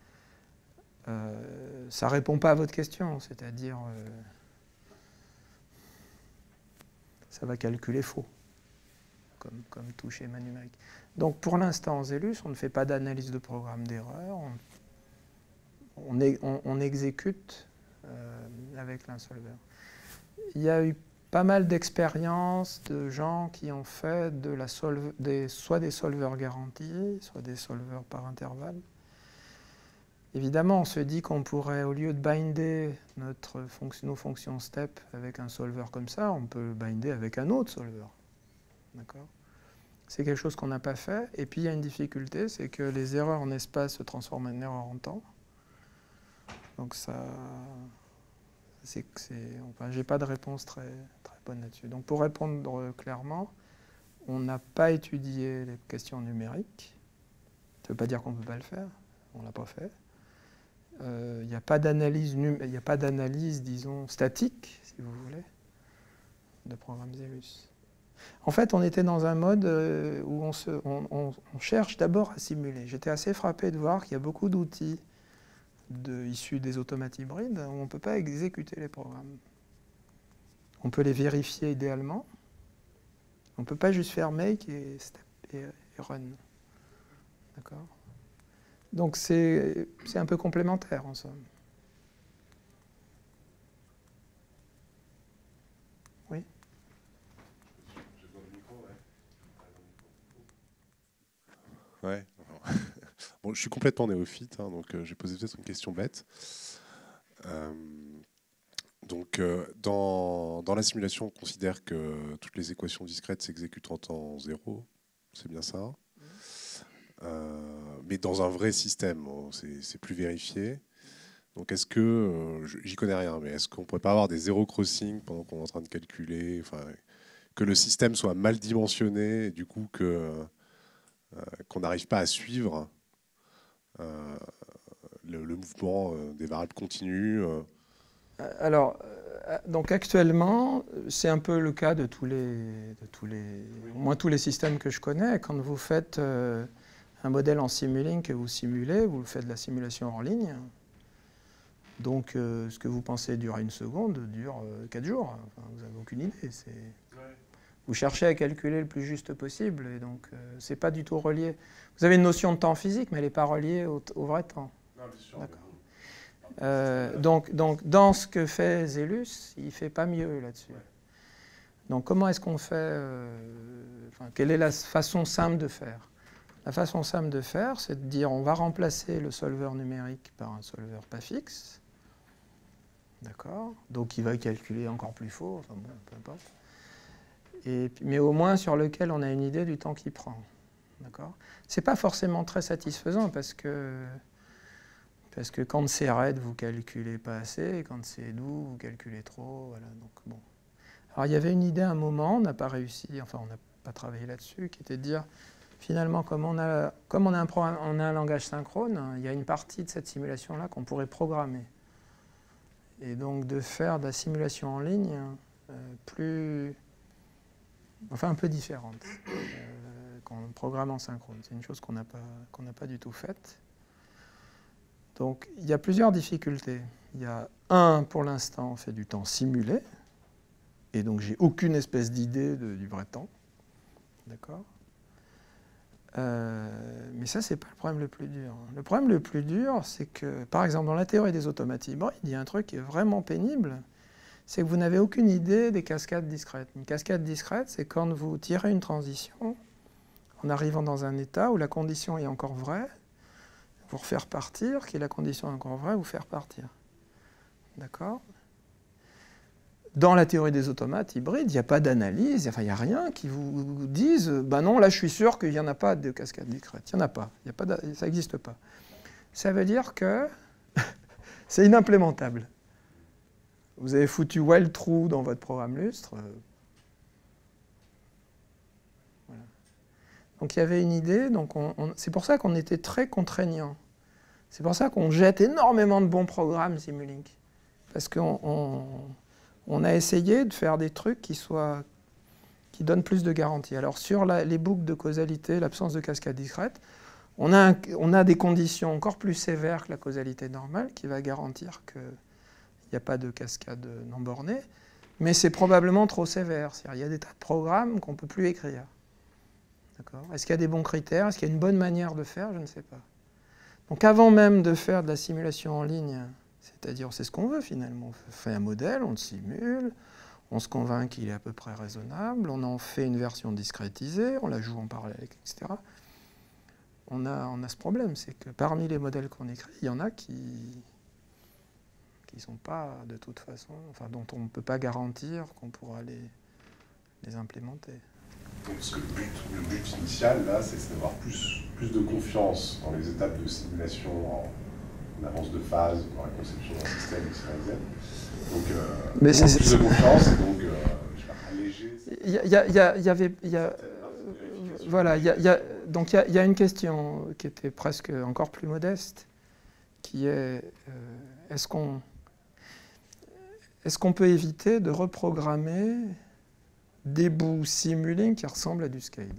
Euh, ça ne répond pas à votre question, c'est-à-dire euh, ça va calculer faux, comme, comme tout schéma numérique. Donc pour l'instant en Zelus, on ne fait pas d'analyse de programme d'erreur, on, on, on, on exécute euh, avec l'insolver. Il y a eu pas mal d'expériences de gens qui ont fait de la solve, des, soit des solvers garantis, soit des solvers par intervalle. Évidemment, on se dit qu'on pourrait, au lieu de binder notre fonction, nos fonctions step avec un solver comme ça, on peut binder avec un autre solver. D'accord ? C'est quelque chose qu'on n'a pas fait. Et puis, il y a une difficulté, c'est que les erreurs en espace se transforment en erreurs en temps. Donc, ça... c'est, c'est, enfin, j'ai pas de réponse très, très bonne là-dessus. Donc, pour répondre clairement, on n'a pas étudié les questions numériques. Ça ne veut pas dire qu'on ne peut pas le faire. On ne l'a pas fait. Il euh, n'y a pas d'analyse, il n'y a pas d'analyse, disons, statique, si vous voulez, de programme Zelus. En fait, on était dans un mode euh, où on, se, on, on, on cherche d'abord à simuler. J'étais assez frappé de voir qu'il y a beaucoup d'outils de, issus des automates hybrides où on ne peut pas exécuter les programmes. On peut les vérifier idéalement. On ne peut pas juste faire make et, step et, et run. D'accord ? Donc c'est un peu complémentaire en somme. Oui. Ouais. Bon, je suis complètement néophyte, hein, donc euh, j'ai posé peut-être une question bête. Euh, Donc, euh, dans, dans la simulation, on considère que toutes les équations discrètes s'exécutent en temps zéro. C'est bien ça. Euh, mais dans un vrai système, c'est plus vérifié. Donc, est-ce que, euh, j'y connais rien, mais est-ce qu'on ne pourrait pas avoir des zéro crossing pendant qu'on est en train de calculer, enfin, que le système soit mal dimensionné, et du coup, que, euh, qu'on n'arrive pas à suivre euh, le, le mouvement euh, des variables continues euh. Alors, euh, donc actuellement, c'est un peu le cas de tous les, de tous les, au moins tous les systèmes que je connais. Quand vous faites euh, un modèle en Simulink que vous simulez, vous faites de la simulation en ligne. Donc, euh, ce que vous pensez durer une seconde dure euh, quatre jours. Enfin, vous n'avez aucune idée. Ouais. Vous cherchez à calculer le plus juste possible, et donc euh, c'est pas du tout relié. Vous avez une notion de temps physique, mais elle n'est pas reliée au, au vrai temps. D'accord. Euh, donc, donc, dans ce que fait Zelus, il ne fait pas mieux là-dessus. Ouais. Donc, comment est-ce qu'on fait euh, enfin, quelle est la façon simple de faire? La façon simple de faire, c'est de dire on va remplacer le solveur numérique par un solveur pas fixe. D'accord. Donc, il va calculer encore plus faux, enfin bon, peu importe. Et, mais au moins sur lequel on a une idée du temps qu'il prend. D'accord. C'est pas forcément très satisfaisant parce que Parce que quand c'est raide, vous ne calculez pas assez, et quand c'est doux, vous calculez trop. Voilà, donc bon. Alors il y avait une idée à un moment, on n'a pas réussi, enfin on n'a pas travaillé là-dessus, qui était de dire, finalement, comme on a, comme on a, un, programme, on a un langage synchrone, il y a une partie de cette simulation-là qu'on pourrait programmer. Et donc de faire de la simulation en ligne euh, plus... Enfin un peu différente, euh, qu'en programme en synchrone. C'est une chose qu'on n'a pas, qu'on n'a pas du tout faite. Donc, il y a plusieurs difficultés. Il y a un, pour l'instant, on fait du temps simulé, et donc j'ai aucune espèce d'idée du vrai temps. D'accord. euh, Mais ça, c'est pas le problème le plus dur. Le problème le plus dur, c'est que, par exemple, dans la théorie des automates hybrides, il y a un truc qui est vraiment pénible, c'est que vous n'avez aucune idée des cascades discrètes. Une cascade discrète, c'est quand vous tirez une transition en arrivant dans un état où la condition est encore vraie, vous refaire partir, qui est la condition encore vraie, vous faire partir. D'accord. Dans la théorie des automates hybrides, il n'y a pas d'analyse, enfin, il n'y a rien qui vous dise ben non, là je suis sûr qu'il n'y en a pas de cascade discrète. Il n'y en a pas. Il y a pas de, ça n'existe pas. Ça veut dire que c'est inimplémentable. Vous avez foutu while true dans votre programme lustre. Voilà. Donc il y avait une idée, donc on, on, c'est pour ça qu'on était très contraignant. C'est pour ça qu'on jette énormément de bons programmes Simulink. Parce qu'on on, on a essayé de faire des trucs qui, soient, qui donnent plus de garanties. Alors sur la, les boucles de causalité, l'absence de cascade discrète, on a, un, on a des conditions encore plus sévères que la causalité normale qui va garantir qu'il n'y a pas de cascade non bornée, mais c'est probablement trop sévère. Il y a des tas de programmes qu'on ne peut plus écrire. Est-ce qu'il y a des bons critères? Est-ce qu'il y a une bonne manière de faire? Je ne sais pas. Donc avant même de faire de la simulation en ligne, c'est-à-dire c'est ce qu'on veut finalement, on fait un modèle, on le simule, on se convainc qu'il est à peu près raisonnable, on en fait une version discrétisée, on la joue en parallèle, et cetera. On a, on a ce problème, c'est que parmi les modèles qu'on écrit, il y en a qui qui sont pas de toute façon, enfin dont on ne peut pas garantir qu'on pourra les, les implémenter. Donc ce que le, but, le but initial, là, c'est d'avoir plus, plus de confiance dans les étapes de simulation en, en avance de phase, dans la conception d'un système, et cetera. Donc, euh, Mais donc plus de confiance, et donc, euh, je sais pas, alléger... Il y, y, y, y avait... Y a, voilà, y a, y a, donc il y, y a une question qui était presque encore plus modeste, qui est, euh, est-ce qu'on est-ce qu'on peut éviter de reprogrammer des bouts Simulink qui ressemblent à du SCADE?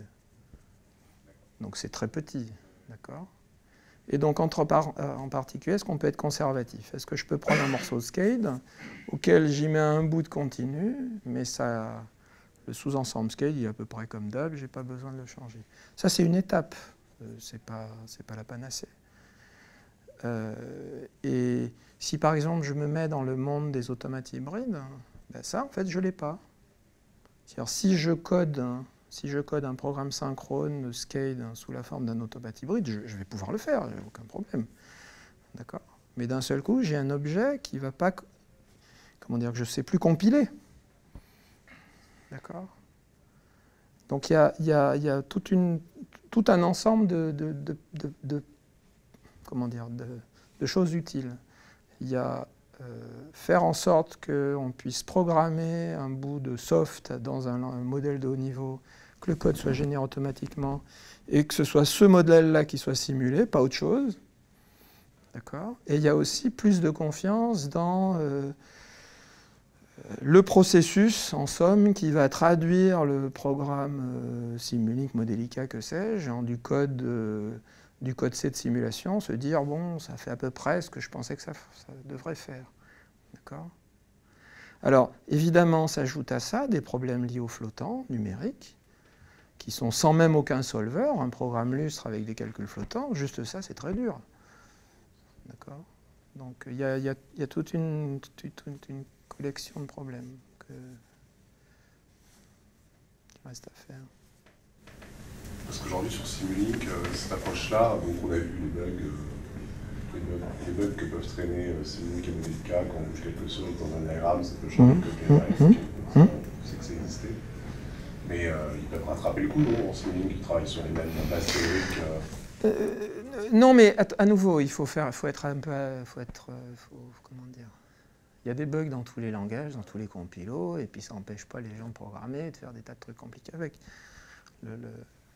Donc c'est très petit, d'accord? Et donc entre par, euh, en particulier, est-ce qu'on peut être conservatif? Est-ce que je peux prendre un morceau de SCADE auquel j'y mets un bout de continu, mais ça, le sous-ensemble SCADE il est à peu près comme d'hab, j'ai pas besoin de le changer. Ça c'est une étape, euh, c'est pas, c'est pas la panacée. Euh, et si par exemple je me mets dans le monde des automates hybrides, ben ça en fait je l'ai pas. C'est-à-dire si je code, si je code un programme synchrone SCADE sous la forme d'un automate hybride, je, je vais pouvoir le faire, aucun problème. D'accord. Mais d'un seul coup, j'ai un objet qui va pas. comment dire, que je ne sais plus compiler. D'accord? Donc il y a, y a, y a toute une, tout un ensemble de, de, de, de, de, comment dire, de, de choses utiles. Il y a euh, faire en sorte qu'on puisse programmer un bout de soft dans un, un modèle de haut niveau, que le code soit généré automatiquement, et que ce soit ce modèle-là qui soit simulé, pas autre chose. D'accord? Et il y a aussi plus de confiance dans euh, le processus, en somme, qui va traduire le programme euh, Simulink, Modelica, que sais-je, en du code, euh, du code C de simulation, se dire, bon, ça fait à peu près ce que je pensais que ça, ça devrait faire. D'accord? Alors, évidemment, s'ajoute à ça des problèmes liés au flottant numérique, qui sont sans même aucun solver, un programme lustre avec des calculs flottants, juste ça, c'est très dur. D'accord? Donc, il y a, y a, y a toute, une, toute une collection de problèmes que, qui reste à faire. Parce qu'aujourd'hui, sur Simulink, euh, cette approche-là, donc on a vu les bugs, euh, les bugs, les bugs que peuvent traîner euh, Simulink et Modelica quand on bouge quelque chose dans un diagramme, ça peut changer Mmh. le code Mmh. Mmh. On sait que ça existait. Mais euh, ils peuvent rattraper le coup, non? En Simulink, ils travaillent sur les mêmes bases théoriques. Euh... Euh, non, mais à, à nouveau, il faut faire, faut être un peu, faut être, faut, comment dire. Il y a des bugs dans tous les langages, dans tous les compilos, et puis ça n'empêche pas les gens de programmer et de faire des tas de trucs compliqués avec. Le, le,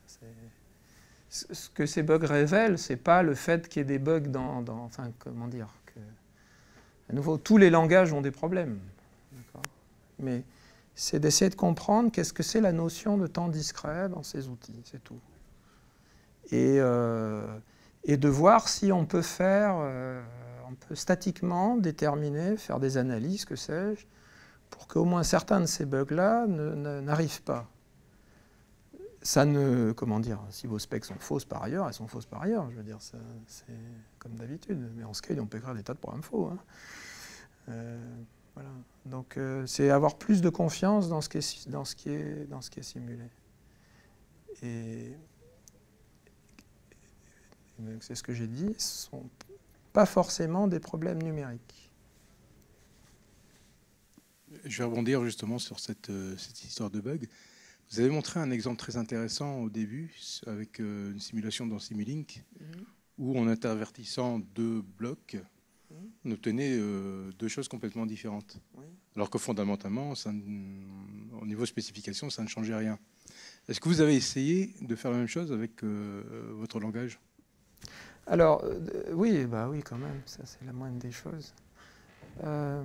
ce que ces bugs révèlent, c'est pas le fait qu'il y ait des bugs dans, dans, enfin, comment dire, que, à nouveau, tous les langages ont des problèmes, mais c'est d'essayer de comprendre qu'est-ce que c'est la notion de temps discret dans ces outils, c'est tout. Et, euh, et de voir si on peut faire, euh, on peut statiquement déterminer, faire des analyses, que sais-je, pour qu'au moins certains de ces bugs-là n'arrivent pas. Ça ne, comment dire, si vos specs sont fausses par ailleurs, elles sont fausses par ailleurs, je veux dire, c'est comme d'habitude, mais en SCADE, on peut écrire des tas de programmes faux. Hein. Euh, voilà. Donc, euh, c'est avoir plus de confiance dans ce qui est, dans ce qui est, dans ce qui est simulé. Et c'est ce que j'ai dit, ce ne sont pas forcément des problèmes numériques. Je vais rebondir justement sur cette, euh, cette histoire de bug. Vous avez montré un exemple très intéressant au début avec euh, une simulation dans Simulink mmh. où en intervertissant deux blocs, mmh. on obtenait euh, deux choses complètement différentes. Oui. Alors que fondamentalement, ça, au niveau spécification, ça ne changeait rien. Est-ce que vous avez essayé de faire la même chose avec euh, votre langage ? Alors, euh, oui, bah oui, quand même, ça c'est la moindre des choses. Euh,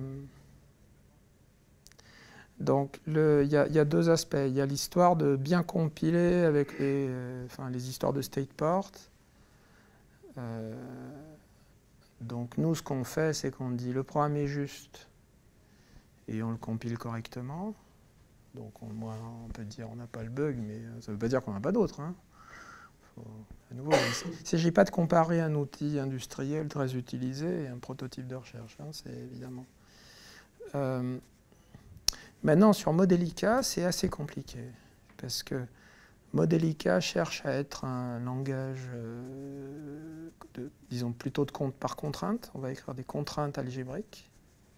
donc, il y, y a deux aspects. Il y a l'histoire de bien compiler avec les, euh, enfin, les histoires de state port. Euh, donc, nous, ce qu'on fait, c'est qu'on dit le programme est juste et on le compile correctement. Donc, on, moi, on peut dire on n'a pas le bug, mais ça ne veut pas dire qu'on n'a pas d'autres. Hein. À nouveau, il ne s'agit pas de comparer un outil industriel très utilisé et un prototype de recherche, hein, c'est évidemment. Euh, maintenant, sur Modelica, c'est assez compliqué, parce que Modelica cherche à être un langage, euh, de, disons, plutôt de compte par contrainte. On va écrire des contraintes algébriques.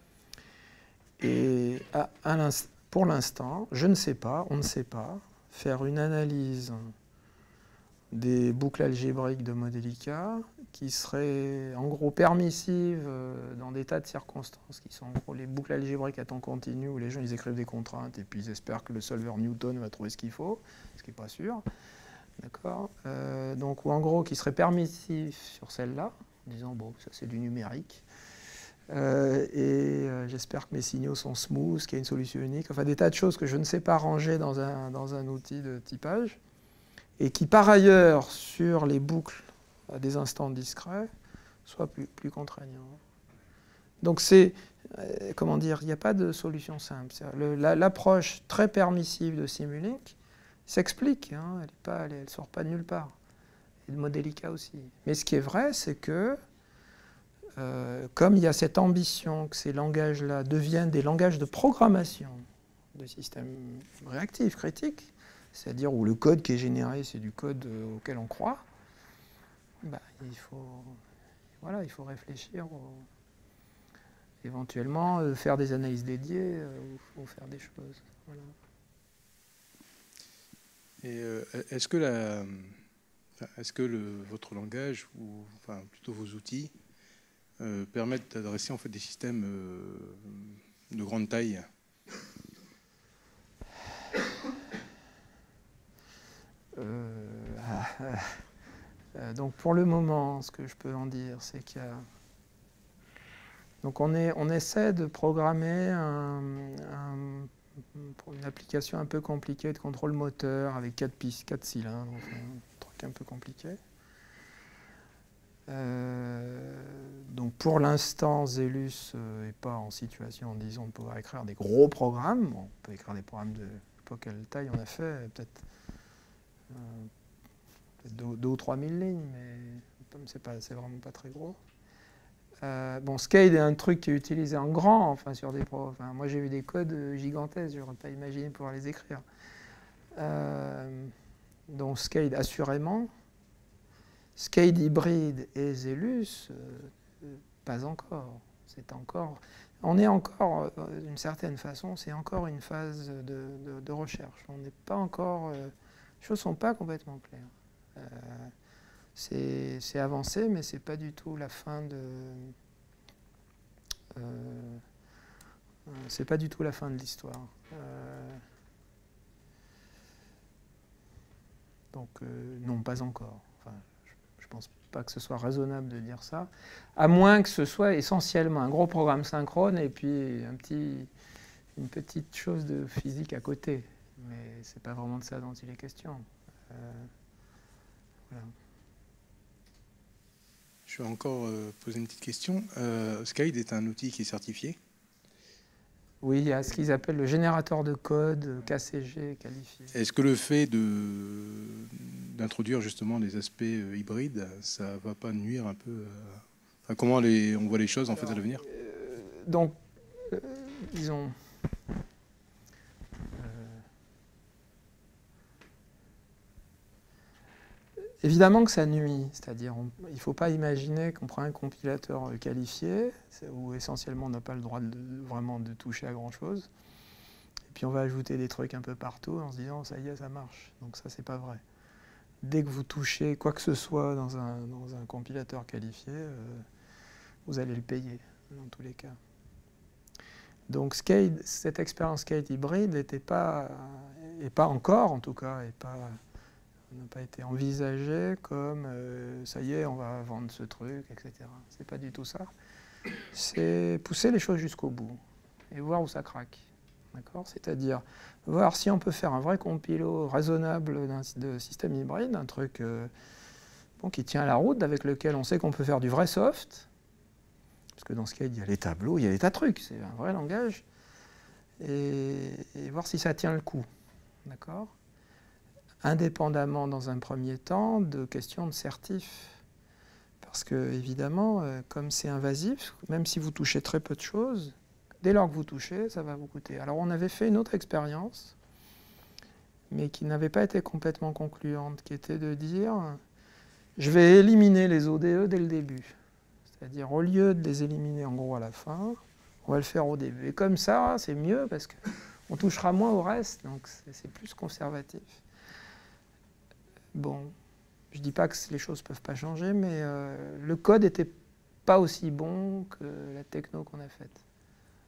Et à, à pour l'instant, je ne sais pas, on ne sait pas, faire une analyse des boucles algébriques de Modelica qui seraient en gros permissives dans des tas de circonstances, qui sont en gros les boucles algébriques à temps continu où les gens ils écrivent des contraintes et puis ils espèrent que le solver Newton va trouver ce qu'il faut, ce qui n'est pas sûr. D'accord, euh, donc, ou en gros qui seraient permissifs sur celle-là, en disant bon, ça c'est du numérique. Euh, et euh, j'espère que mes signaux sont smooth, qu'il y a une solution unique, enfin des tas de choses que je ne sais pas ranger dans un, dans un outil de typage. Et qui, par ailleurs, sur les boucles à des instants discrets, soit plus, plus contraignant. Donc c'est, euh, comment dire, il n'y a pas de solution simple. L'approche très permissive de Simulink s'explique, hein, elle ne sort pas de nulle part. Et de Modelica aussi. Mais ce qui est vrai, c'est que, euh, comme il y a cette ambition que ces langages-là deviennent des langages de programmation de systèmes réactifs, critiques, c'est-à-dire où le code qui est généré, c'est du code auquel on croit, bah, il faut, voilà, il faut réfléchir au, éventuellement euh, faire des analyses dédiées euh, ou, ou faire des choses. Voilà. Et euh, est-ce que, la, est-ce que le, votre langage, ou enfin, plutôt vos outils, euh, permettent d'adresser en fait, des systèmes euh, de grande taille? euh, ah, euh, Donc pour le moment, ce que je peux en dire, c'est qu'il y a... Donc on, est, on essaie de programmer un, un, une application un peu compliquée de contrôle moteur avec quatre pistes, quatre cylindres, enfin, un truc un peu compliqué. Euh, donc pour l'instant, Zelus n'est pas en situation, disons, de pouvoir écrire des gros programmes. Bon, on peut écrire des programmes de, je ne sais pas quelle taille on a fait, peut-être euh, peut deux, deux ou trois mille lignes, mais c'est pas, c'est vraiment pas très gros. Euh, bon, SCADE est un truc qui est utilisé en grand, enfin sur des pro. Enfin, moi j'ai vu des codes gigantesques, je n'aurais pas imaginé pouvoir les écrire. Euh, donc SCADE assurément. SCADE hybride et Zelus, euh, pas encore. C'est encore. On est encore, euh, d'une certaine façon, c'est encore une phase de, de, de recherche. On n'est pas encore. Euh, les choses ne sont pas complètement claires. Euh, C'est avancé, mais ce n'est pas du tout la fin de. Euh, c'est pas du tout la fin de l'histoire. Euh, donc, euh, non, pas encore. Enfin, je ne pense pas que ce soit raisonnable de dire ça, à moins que ce soit essentiellement un gros programme synchrone et puis un petit, une petite chose de physique à côté. Mais ce n'est pas vraiment de ça dont il est question. Euh, voilà. Je vais encore euh, poser une petite question. Euh, SCADE est un outil qui est certifié? Oui, il y a ce qu'ils appellent le générateur de code, K C G qualifié. Est-ce que le fait d'introduire justement des aspects euh, hybrides, ça ne va pas nuire un peu euh, enfin, comment les, on voit les choses en Alors, fait à l'avenir? euh, Donc, euh, disons... Évidemment que ça nuit, c'est-à-dire il ne faut pas imaginer qu'on prend un compilateur qualifié, où essentiellement on n'a pas le droit de, vraiment de toucher à grand-chose, et puis on va ajouter des trucs un peu partout en se disant ça y est, ça marche. Donc ça, c'est pas vrai. Dès que vous touchez quoi que ce soit dans un, dans un compilateur qualifié, euh, vous allez le payer, dans tous les cas. Donc SCADE, cette expérience SCADE hybride n'était pas, et pas encore en tout cas, et pas... n'a pas été envisagé comme euh, ça y est, on va vendre ce truc, et cetera. C'est pas du tout ça. C'est pousser les choses jusqu'au bout et voir où ça craque. D'accord ? C'est-à-dire voir si on peut faire un vrai compilo raisonnable de système hybride, un truc euh, bon, qui tient la route, avec lequel on sait qu'on peut faire du vrai soft. Parce que dans ce cas, il y a les tableaux, il y a des tas de trucs, c'est un vrai langage. Et, et voir si ça tient le coup. D'accord ? Indépendamment, dans un premier temps, de questions de certif. Parce que, évidemment, euh, comme c'est invasif, même si vous touchez très peu de choses, dès lors que vous touchez, ça va vous coûter. Alors, on avait fait une autre expérience, mais qui n'avait pas été complètement concluante, qui était de dire, je vais éliminer les O D E dès le début. C'est-à-dire, au lieu de les éliminer en gros à la fin, on va le faire au début. Et comme ça, c'est mieux, parce qu'on touchera moins au reste, donc c'est plus conservatif. Bon, je ne dis pas que les choses ne peuvent pas changer, mais euh, le code n'était pas aussi bon que la techno qu'on a faite. D'accord ?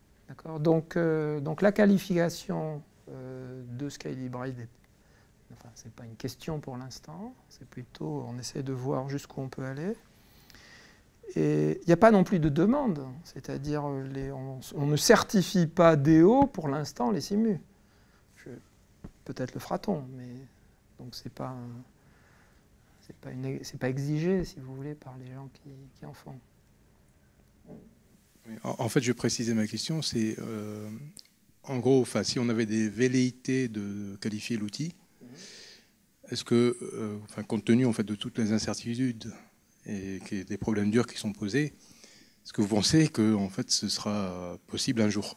Donc, euh, donc la qualification euh, de SCADE hybride, est, enfin, ce n'est pas une question pour l'instant, c'est plutôt, on essaie de voir jusqu'où on peut aller. Et il n'y a pas non plus de demande, c'est-à-dire les, on, on ne certifie pas D O pour l'instant les simus. Peut-être le fera-t-on, mais donc c'est pas, c'est pas, une, c'est pas exigé, si vous voulez, par les gens qui, qui en font. En, en fait, je vais préciser ma question, c'est euh, en gros, enfin, si on avait des velléités de qualifier l'outil, mm-hmm. Est-ce que, euh, enfin, compte tenu en fait de toutes les incertitudes et des problèmes durs qui sont posés, est-ce que vous pensez que en fait ce sera possible un jour?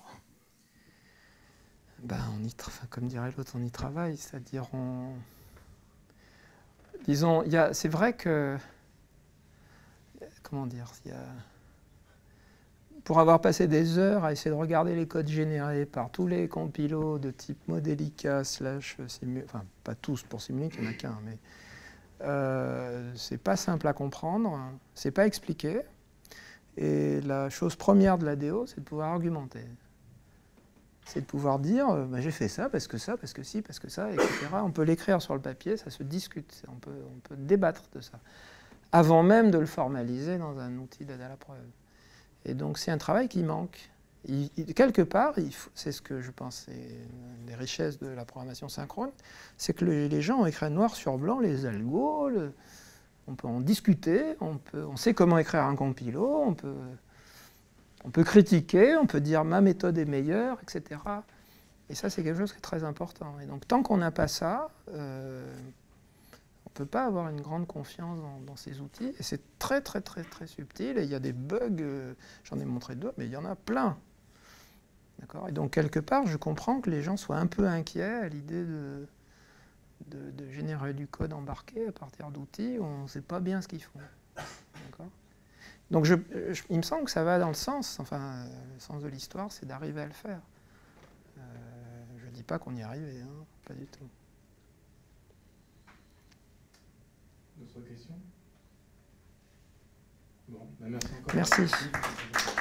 Ben, on y tra- comme dirait l'autre, on y travaille, c'est-à-dire on... Disons, il y a, c'est vrai que... Comment dire, il y a... pour avoir passé des heures à essayer de regarder les codes générés par tous les compilos de type Modelica slash Simulink, enfin pas tous pour Simulink, il n'y en a qu'un, mais euh, c'est pas simple à comprendre, c'est pas expliqué, et la chose première de la D O, c'est de pouvoir argumenter. C'est de pouvoir dire, euh, bah, j'ai fait ça, parce que ça, parce que si, parce que ça, et cetera. On peut l'écrire sur le papier, ça se discute, on peut, on peut débattre de ça, avant même de le formaliser dans un outil d'aide à la preuve. Et donc c'est un travail qui manque. Il, il, quelque part, c'est ce que je pense, c'est une des richesses de la programmation synchrone, c'est que le, les gens ont écrit noir sur blanc les algos, le, on peut en discuter, on, peut, on sait comment écrire un compilo, on peut... On peut critiquer, on peut dire ma méthode est meilleure, et cetera. Et ça, c'est quelque chose qui est très important. Et donc, tant qu'on n'a pas ça, euh, on ne peut pas avoir une grande confiance dans, dans ces outils. Et c'est très, très, très, très subtil. Et il y a des bugs, euh, j'en ai montré deux, mais il y en a plein. D'accord ? Et donc, quelque part, je comprends que les gens soient un peu inquiets à l'idée de, de, de générer du code embarqué à partir d'outils où on ne sait pas bien ce qu'ils font. D'accord ? Donc je, je, il me semble que ça va dans le sens, enfin, le sens de l'histoire, c'est d'arriver à le faire. Euh, je ne dis pas qu'on y est arrivé, hein, pas du tout. D'autres questions ? Bon, ben merci encore. Merci.